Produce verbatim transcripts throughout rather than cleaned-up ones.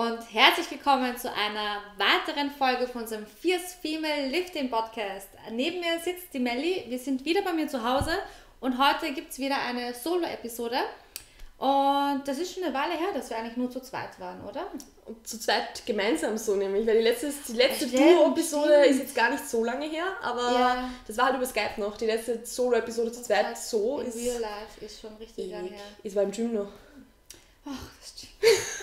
und herzlich willkommen zu einer weiteren Folge von unserem Fierce Female Lifting Podcast. Neben mir sitzt die Melli, wir sind wieder bei mir zu Hause und heute gibt es wieder eine Solo-Episode. Und das ist schon eine Weile her, dass wir eigentlich nur zu zweit waren, oder? Und zu zweit gemeinsam so nämlich, weil die letzte, die letzte Duo-Episode ist jetzt gar nicht so lange her, aber ja. Das war halt über Skype noch, die letzte Solo-Episode zu zweit so in ist... Real Life ist schon richtig lange her. Es war im Gym noch. Ach, das stimmt.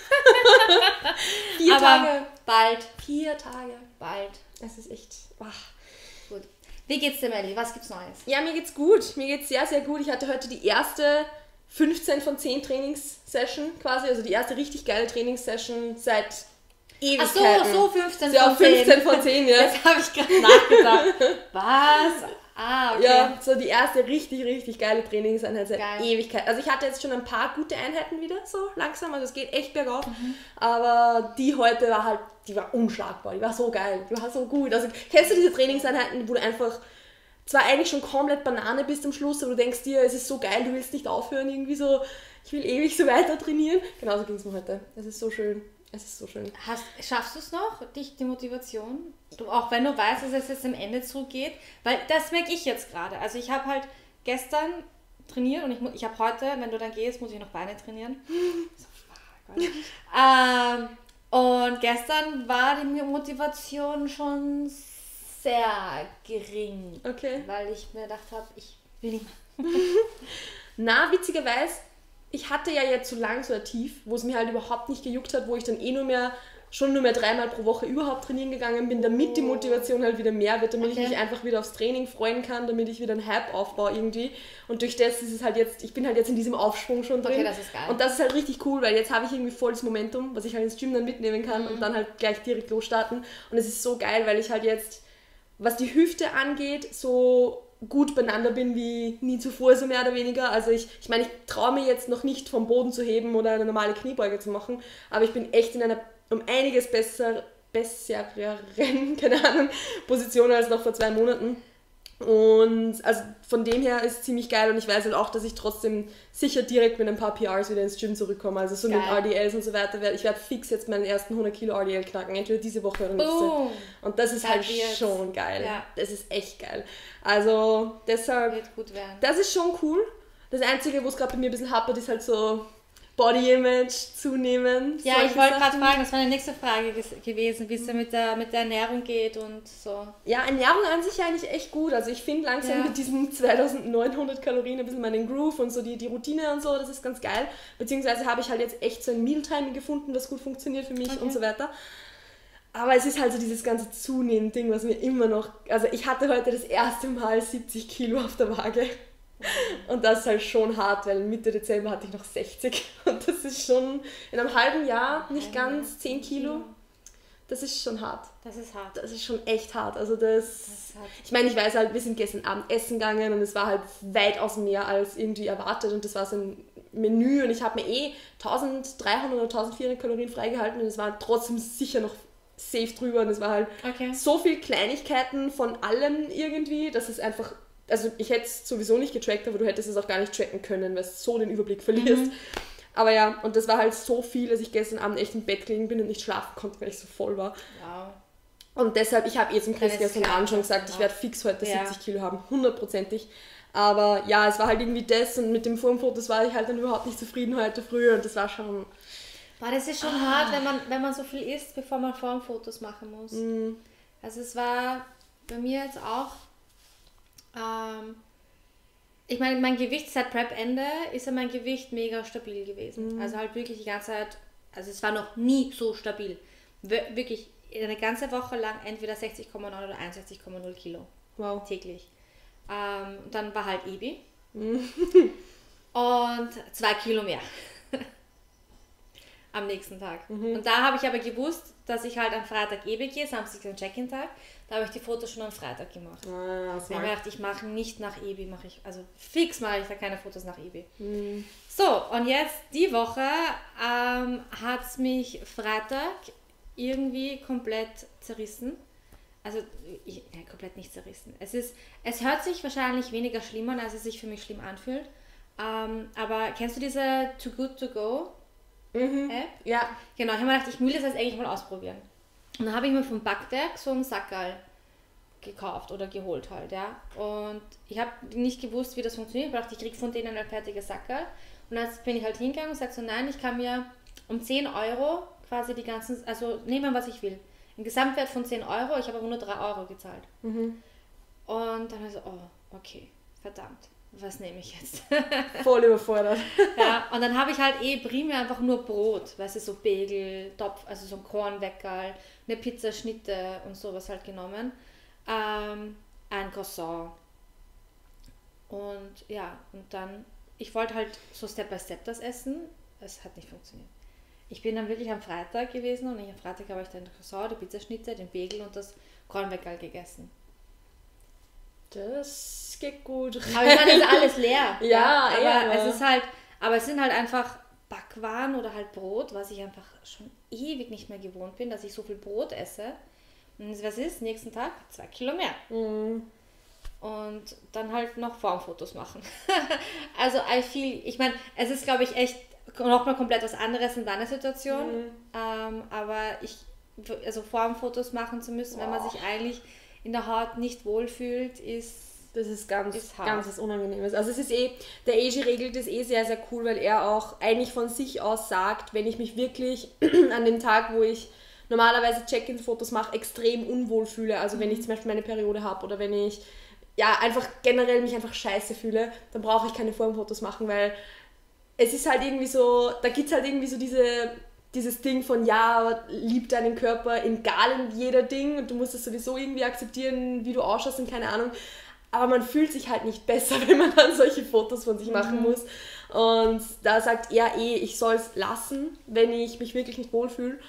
Vier aber Tage. Bald. Vier Tage. Bald. Es ist echt... Ach. Gut. Wie geht's dir, Melli? Was gibt's Neues? Ja, mir geht's gut. Mir geht's sehr, sehr gut. Ich hatte heute die erste... fünfzehn von zehn Trainingssession quasi, also die erste richtig geile Trainingssession seit Ewigkeiten. Ach so, so fünfzehn ja, von zehn. fünfzehn von zehn, ja. Jetzt habe ich gerade nachgedacht. Was? Ah, okay. Ja, so die erste richtig, richtig geile Trainingseinheit seit Geil. Ewigkeit. Also ich hatte jetzt schon ein paar gute Einheiten wieder, so langsam, also es geht echt bergauf. Mhm. Aber die heute war halt, die war unschlagbar, die war so geil, die war so gut. Also kennst du diese Trainingseinheiten, wo du einfach zwar eigentlich schon komplett Banane bist am Schluss, aber du denkst dir, es ist so geil, du willst nicht aufhören, irgendwie so, ich will ewig so weiter trainieren. Genauso ging es mir heute. Es ist so schön. Es ist so schön. Hast, schaffst du es noch, dich die Motivation? Du, auch wenn du weißt, dass es jetzt am Ende zugeht? Weil das merke ich jetzt gerade. Also ich habe halt gestern trainiert und ich, ich habe heute, wenn du dann gehst, muss ich noch Beine trainieren. So, ähm, und gestern war die Motivation schon sehr gering, okay. Weil ich mir gedacht habe, ich will nicht mehr. Na, witzigerweise, ich hatte ja jetzt so lang so ein Tief, wo es mir halt überhaupt nicht gejuckt hat, wo ich dann eh nur mehr, schon nur mehr dreimal pro Woche überhaupt trainieren gegangen bin, damit oh. die Motivation halt wieder mehr wird, damit okay. ich mich einfach wieder aufs Training freuen kann, damit ich wieder einen Hype aufbaue irgendwie. Und durch das ist es halt jetzt, ich bin halt jetzt in diesem Aufschwung schon drin. Okay, das ist geil. Und das ist halt richtig cool, weil jetzt habe ich irgendwie voll das Momentum, was ich halt ins Gym dann mitnehmen kann mhm. und dann halt gleich direkt losstarten. Und es ist so geil, weil ich halt jetzt, was die Hüfte angeht, so gut beieinander bin wie nie zuvor, so mehr oder weniger. Also ich, ich meine, ich traue mir jetzt noch nicht vom Boden zu heben oder eine normale Kniebeuge zu machen, aber ich bin echt in einer um einiges besser, besseren, keine Ahnung, Position als noch vor zwei Monaten. Und also von dem her ist es ziemlich geil und ich weiß halt auch, dass ich trotzdem sicher direkt mit ein paar P Rs wieder ins Gym zurückkomme. Also so geil. Mit R D Ls und so weiter. Ich werde fix jetzt meinen ersten hundert Kilo R D L knacken, entweder diese Woche oder nächste. Boom. Und das ist das halt wird. schon geil. Ja. Das ist echt geil. Also deshalb, wird gut werden. Das ist schon cool. Das Einzige, wo es gerade bei mir ein bisschen hapert, ist halt so Body Image zunehmen. Ja, ich wollte gerade fragen, das war eine nächste Frage gewesen, wie es da mit der, mit der Ernährung geht und so. Ja, Ernährung an sich eigentlich echt gut. Also ich finde langsam ja. mit diesen zweitausendneunhundert Kalorien ein bisschen meinen Groove und so die, die Routine und so, das ist ganz geil. Beziehungsweise habe ich halt jetzt echt so ein Mealtiming gefunden, das gut funktioniert für mich okay. und so weiter. Aber es ist halt so dieses ganze Zunehmen-Ding, was mir immer noch... Also ich hatte heute das erste Mal siebzig Kilo auf der Waage. Und das ist halt schon hart, weil Mitte Dezember hatte ich noch sechzig und das ist schon in einem halben Jahr nicht ganz zehn Kilo. Das ist schon hart. Das ist hart. Das ist schon echt hart. Also das, das ist hart. Ich meine, ich weiß halt, wir sind gestern Abend essen gegangen und es war halt weitaus mehr als irgendwie erwartet und das war so ein Menü und ich habe mir eh dreizehnhundert oder vierzehnhundert Kalorien freigehalten und es war trotzdem sicher noch safe drüber und es war halt okay. so viel Kleinigkeiten von allem irgendwie, dass es einfach... Also ich hätte es sowieso nicht getrackt, aber du hättest es auch gar nicht tracken können, weil du so den Überblick verlierst. Mhm. Aber ja, und das war halt so viel, dass ich gestern Abend echt im Bett gelegen bin und nicht schlafen konnte, weil ich so voll war. Wow. Und deshalb, ich habe eh zum Chris gestern Abend schon gesagt, ich werde fix heute ja. siebzig Kilo haben, hundertprozentig. Aber ja, es war halt irgendwie das und mit dem Formfotos war ich halt dann überhaupt nicht zufrieden heute früher und das war schon... Boah, das ist schon ah. hart, wenn man, wenn man so viel isst, bevor man Formfotos machen muss. Mhm. Also es war bei mir jetzt auch... Ähm, ich meine, mein Gewicht seit Prep-Ende ist ja mein Gewicht mega stabil gewesen. Mhm. Also halt wirklich die ganze Zeit, also es war noch nie so stabil. Wir, wirklich eine ganze Woche lang entweder sechzig Komma neun oder einundsechzig Komma null Kilo. Wow. Täglich. Ähm, dann war halt Ebi. Mhm. Und zwei Kilo mehr. Am nächsten Tag. Mhm. Und da habe ich aber gewusst, dass ich halt am Freitag Ebi gehe, Samstag ist ein Check-in-Tag. Da habe ich die Fotos schon am Freitag gemacht. Ah, ich habe gedacht, ich mache nicht nach Ebi, mache ich, also fix mache ich da keine Fotos nach Ebi. Mhm. So, und jetzt die Woche ähm, hat es mich Freitag irgendwie komplett zerrissen. Also, ich, ja, komplett nicht zerrissen. Es ist, es hört sich wahrscheinlich weniger schlimm an, als es sich für mich schlimm anfühlt. Ähm, aber kennst du diese Too Good To Go Mhm. App. Ja. Genau, ich habe mir gedacht, ich will das jetzt eigentlich mal ausprobieren. Und dann habe ich mir vom Backwerk so einen Sackerl gekauft oder geholt halt, ja. Und ich habe nicht gewusst, wie das funktioniert. Ich dachte, ich kriege von denen ein fertiges Sackerl. Und dann bin ich halt hingegangen und sage so, nein, ich kann mir um zehn Euro quasi die ganzen, also nehmen, was ich will. Ein Gesamtwert von zehn Euro, ich habe aber nur drei Euro gezahlt. Mhm. Und dann war ich so, oh, okay, verdammt, was nehme ich jetzt? Voll überfordert. Ja, und dann habe ich halt eh primär einfach nur Brot, weißt du, so Bagel, Topf, also so ein Kornweckerl, eine Pizzaschnitte und sowas halt genommen. Ähm, ein Croissant. Und ja, und dann, ich wollte halt so Step by Step das essen, es hat nicht funktioniert. Ich bin dann wirklich am Freitag gewesen und am Freitag habe ich dann den Croissant, die Pizzaschnitte, den Bagel und das Kornweckerl gegessen. Das geht gut. Aber ich meine, es ist alles leer. Ja, ja, aber ja. es ist halt, aber es sind halt einfach Backwaren oder halt Brot, was ich einfach schon ewig nicht mehr gewohnt bin, dass ich so viel Brot esse. Und was ist? Nächsten Tag zwei Kilo mehr. Mhm. Und dann halt noch Formfotos machen. Also I feel, ich meine, es ist glaube ich echt nochmal komplett was anderes in deiner Situation. Mhm. Ähm, aber ich, also Formfotos machen zu müssen, wow. wenn man sich eigentlich in der Haut nicht wohlfühlt, ist das ist ganz, ist hart. ganz was Unangenehmes. Also es ist eh, der Eji regelt das eh sehr, sehr cool, weil er auch eigentlich von sich aus sagt, wenn ich mich wirklich an dem Tag, wo ich normalerweise Check-in-Fotos mache, extrem unwohl fühle, also wenn ich zum Beispiel meine Periode habe oder wenn ich ja einfach generell mich einfach scheiße fühle, dann brauche ich keine Formfotos machen, weil es ist halt irgendwie so, da gibt es halt irgendwie so diese... dieses Ding von, ja, lieb deinen Körper, egal in jeder Ding und du musst es sowieso irgendwie akzeptieren, wie du ausschaust und keine Ahnung. Aber man fühlt sich halt nicht besser, wenn man dann solche Fotos von sich machen muss. Und da sagt er eh, ich soll es lassen, wenn ich mich wirklich nicht wohlfühle.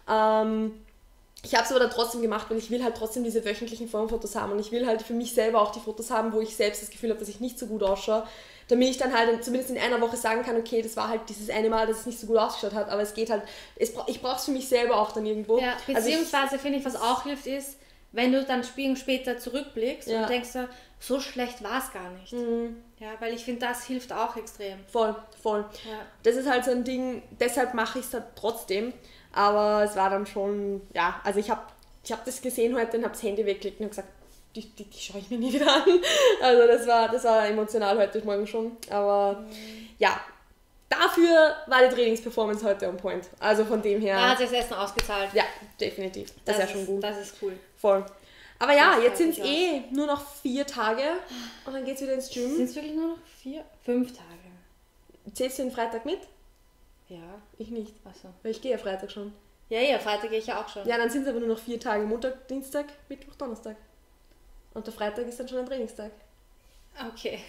Ähm, ich habe es aber dann trotzdem gemacht, weil ich will halt trotzdem diese wöchentlichen Formfotos haben und ich will halt für mich selber auch die Fotos haben, wo ich selbst das Gefühl habe, dass ich nicht so gut ausschaue, damit ich dann halt zumindest in einer Woche sagen kann, okay, das war halt dieses eine Mal, dass es nicht so gut ausgeschaut hat, aber es geht halt, es, ich brauche es für mich selber auch dann irgendwo. Ja, beziehungsweise also finde ich, was auch hilft, ist, wenn du dann Spielen später zurückblickst ja. und denkst, so schlecht war es gar nicht. Mhm. Ja, weil ich finde, das hilft auch extrem. Voll, voll. Ja. Das ist halt so ein Ding, deshalb mache ich es halt trotzdem, aber es war dann schon, ja, also ich habe ich hab das gesehen heute und habe das Handy weggelegt und habe gesagt, Die, die, die schaue ich mir nie wieder an. Also das war, das war emotional heute Morgen schon. Aber mhm. ja, dafür war die Trainingsperformance heute on point. Also von dem her... Da hat sich das Essen ausgezahlt. Ja, definitiv. Das, das ist ja schon gut. Das ist cool. Voll. Aber ja, das jetzt sind es eh nur noch vier Tage und dann geht es wieder ins Gym. Sind es wirklich nur noch vier? Fünf Tage. Zählst du den Freitag mit? Ja. Ich nicht. Ach so. Weil ich gehe ja Freitag schon. Ja, ja, Freitag gehe ich ja auch schon. Ja, dann sind es aber nur noch vier Tage. Montag, Dienstag, Mittwoch, Donnerstag. Und der Freitag ist dann schon ein Trainingstag. Okay.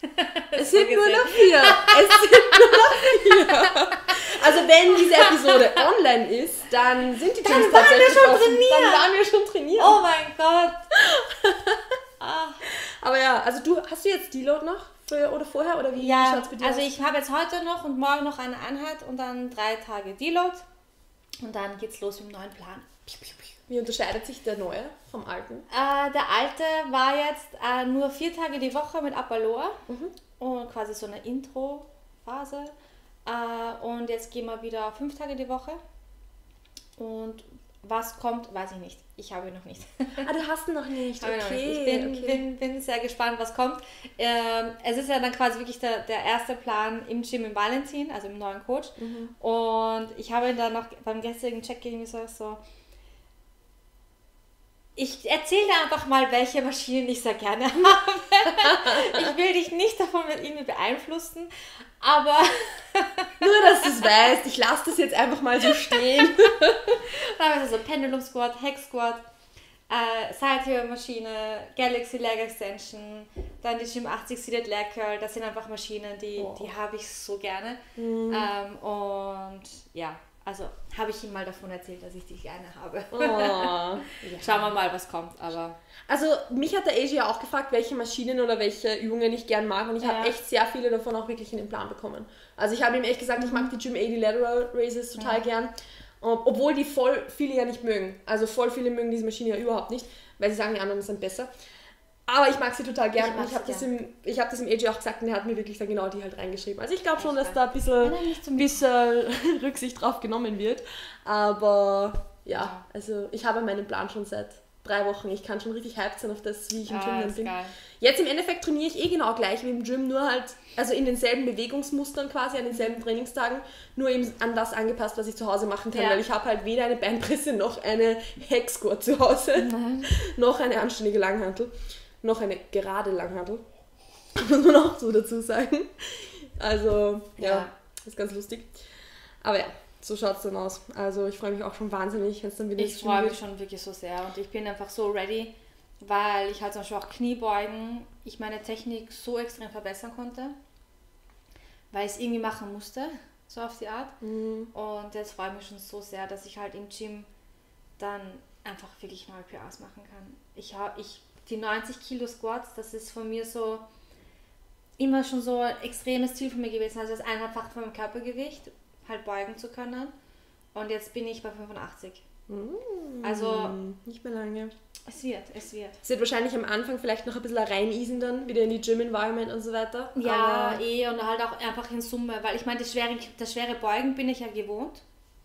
Es sind nur noch vier. Es sind nur noch vier. Also wenn diese Episode online ist, dann sind die Gyms tatsächlich schon offen. trainiert. Dann waren wir schon trainiert. Oh mein Gott. Ah. Aber ja, also du, hast du jetzt Deload noch für, oder vorher? Oder wie ja, schaut's bei dir also aus? ich habe jetzt heute noch und morgen noch eine Einheit und dann drei Tage Deload. Und dann geht's los mit dem neuen Plan. Wie unterscheidet sich der neue vom alten? Äh, der alte war jetzt äh, nur vier Tage die Woche mit Upper Lower mhm. und quasi so eine Intro-Phase. Äh, und jetzt gehen wir wieder fünf Tage die Woche. Und was kommt, weiß ich nicht. Ich habe ihn noch nicht. Ah, du hast ihn noch nicht. Okay. Noch nicht. Ich bin, okay. bin, bin sehr gespannt, was kommt. Ähm, es ist ja dann quasi wirklich der, der erste Plan im Gym im Valentin, also im neuen Coach. Mhm. Und ich habe dann noch beim gestrigen Check-in gesagt, so, ich erzähle dir einfach mal, welche Maschinen ich sehr gerne habe. Ich will dich nicht davon mit irgendwie beeinflussen, aber... Nur, dass du es weißt, ich lasse das jetzt einfach mal so stehen. Dann haben wir so Pendulum Squat, Hex Squat, äh, Side-Maschine, Galaxy Leg Extension, dann die Gym achtzig Seated Leg Curl. Das sind einfach Maschinen, die, oh. die habe ich so gerne. Mhm. Ähm, und ja, also habe ich ihm mal davon erzählt, dass ich die gerne habe. Oh, ja. Schauen wir mal, was kommt. Aber also mich hat der Eji ja auch gefragt, welche Maschinen oder welche Übungen ich gern mag und ich ja. habe echt sehr viele davon auch wirklich in den Plan bekommen. Also ich habe ihm echt gesagt, ich mag die Gym achtzig Lateral Raises total ja. gern, obwohl die voll viele ja nicht mögen. Also voll viele mögen diese Maschine ja überhaupt nicht, weil sie sagen, die anderen sind besser. Aber ich mag sie total gern. Ich und ich habe das, gern. im, ich hab das im A J auch gesagt und er hat mir wirklich dann genau die halt reingeschrieben. Also ich glaube schon, dass Echt? da ein bisschen, Nein, nicht zum- bisschen Rücksicht drauf genommen wird. Aber ja, Ja. also ich habe meinen Plan schon seit drei Wochen. Ich kann schon richtig hyped sein auf das, wie ich im Ja, Gym dann ist bin. geil. Jetzt im Endeffekt trainiere ich eh genau gleich wie im Gym, nur halt, also in denselben Bewegungsmustern quasi, an denselben Trainingstagen, nur eben an das angepasst, was ich zu Hause machen kann, Ja. weil ich habe halt weder eine Beinpresse noch eine Hack-Squat zu Hause, Nein. noch eine anständige Langhantel, noch eine gerade Langhantel, muss man auch so dazu sagen. Also, ja, Ja. ist ganz lustig. Aber ja, so schaut es dann aus. Also ich freue mich auch schon wahnsinnig, wenn es dann wieder Ich ins Gym freue geht. mich schon wirklich so sehr und ich bin einfach so ready, weil ich halt zum Beispiel auch Kniebeugen, ich meine Technik so extrem verbessern konnte, weil ich es irgendwie machen musste, so auf die Art. Mhm. Und jetzt freue ich mich schon so sehr, dass ich halt im Gym dann einfach wirklich neue P Rs machen kann. Ich habe ich, die neunzig Kilo Squats, das ist von mir so immer schon so ein extremes Ziel von mir gewesen, also das eineinhalbfache von meinem Körpergewicht halt beugen zu können. Und jetzt bin ich bei fünfundachtzig. Mhm. Also nicht mehr lange. es wird, es wird. Es wird wahrscheinlich am Anfang vielleicht noch ein bisschen reineasen dann, wieder in die Gym-Environment und so weiter. Ja, Aber eh und halt auch einfach in Summe, weil ich meine, das schwere, das schwere Beugen bin ich ja gewohnt.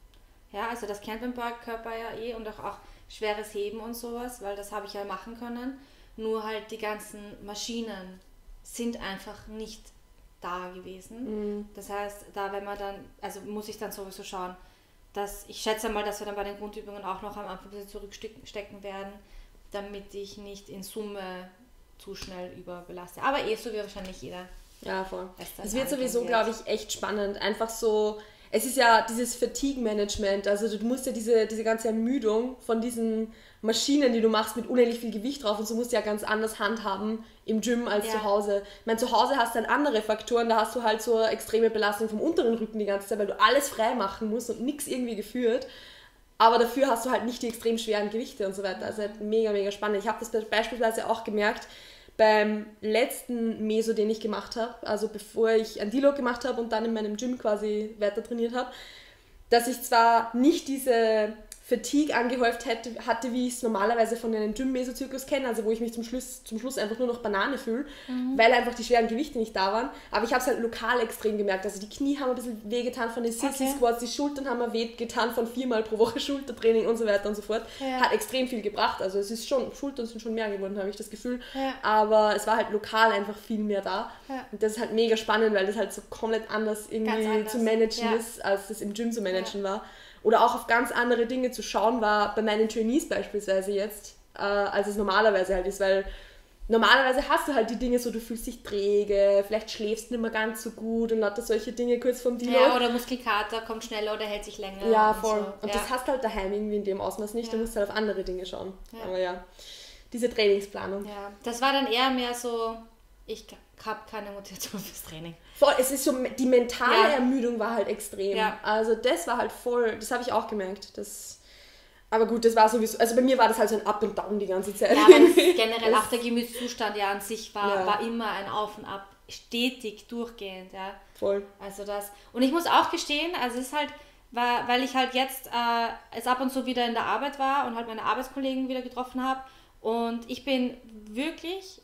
Ja, also das kennt mein Körper ja eh und auch, auch schweres Heben und sowas, weil das habe ich ja machen können. Nur halt die ganzen Maschinen sind einfach nicht da gewesen. Mhm. Das heißt, da wenn man dann, also muss ich dann sowieso schauen, dass ich schätze mal, dass wir dann bei den Grundübungen auch noch am Anfang ein bisschen zurückstecken werden, damit ich nicht in Summe zu schnell überbelaste. Aber eh, so wie wahrscheinlich jeder. ja, voll. Es dann Es wird angehen sowieso, wird. glaube ich, echt spannend. Einfach so, es ist ja dieses Fatigue-Management, also du musst ja diese, diese ganze Ermüdung von diesen Maschinen, die du machst, mit unendlich viel Gewicht drauf und so musst du ja ganz anders handhaben im Gym als Ja. zu Hause. Ich meine, zu Hause hast du dann andere Faktoren, da hast du halt so eine extreme Belastung vom unteren Rücken die ganze Zeit, weil du alles frei machen musst und nichts irgendwie geführt. Aber dafür hast du halt nicht die extrem schweren Gewichte und so weiter. Also halt mega, mega spannend. Ich habe das be- beispielsweise auch gemerkt beim letzten Meso, den ich gemacht habe, also bevor ich ein Deload gemacht habe und dann in meinem Gym quasi weiter trainiert habe, dass ich zwar nicht diese Fatigue angehäuft hätte, hatte, wie ich es normalerweise von einem Gym-Mesozyklus kenne, also wo ich mich zum Schluss, zum Schluss einfach nur noch Banane fühle, Mhm. weil einfach die schweren Gewichte nicht da waren. Aber ich habe es halt lokal extrem gemerkt. Also die Knie haben ein bisschen wehgetan von den Sissy-Squats, die Schultern haben mir wehgetan von viermal pro Woche Schultertraining und so weiter und so fort. Ja. Hat extrem viel gebracht. Also es ist schon, Schultern sind schon mehr geworden, habe ich das Gefühl. Ja. Aber es war halt lokal einfach viel mehr da. Ja. Und das ist halt mega spannend, weil das halt so komplett anders irgendwie Ganz anders. zu managen Ja. ist, als das im Gym zu managen war. Oder auch auf ganz andere Dinge zu schauen war, bei meinen Trainees beispielsweise jetzt, äh, als es normalerweise halt ist, weil normalerweise hast du halt die Dinge so, du fühlst dich träge, vielleicht schläfst nicht mehr ganz so gut und lauter solche Dinge kurz vom Deload. Ja, oder Muskelkater kommt schneller oder hält sich länger. Ja, und voll. So. Und ja. das hast du halt daheim irgendwie in dem Ausmaß nicht, Ja. du musst halt auf andere Dinge schauen. Ja. Aber ja, diese Trainingsplanung. Ja, das war dann eher mehr so, ich habe keine Motivation fürs Training. Voll, es ist so, die mentale Ja. Ermüdung war halt extrem. Ja. Also das war halt voll, das habe ich auch gemerkt. Das, aber gut, das war sowieso, also bei mir war das halt so ein Up und Down die ganze Zeit. Ja, aber das ist generell auch der Gemütszustand ja an sich war, Ja. war immer ein Auf und Ab, stetig, durchgehend, ja. Voll. Also das, und ich muss auch gestehen, also es ist halt, war, weil ich halt jetzt äh, es ab und zu wieder in der Arbeit war und halt meine Arbeitskollegen wieder getroffen habe und ich bin wirklich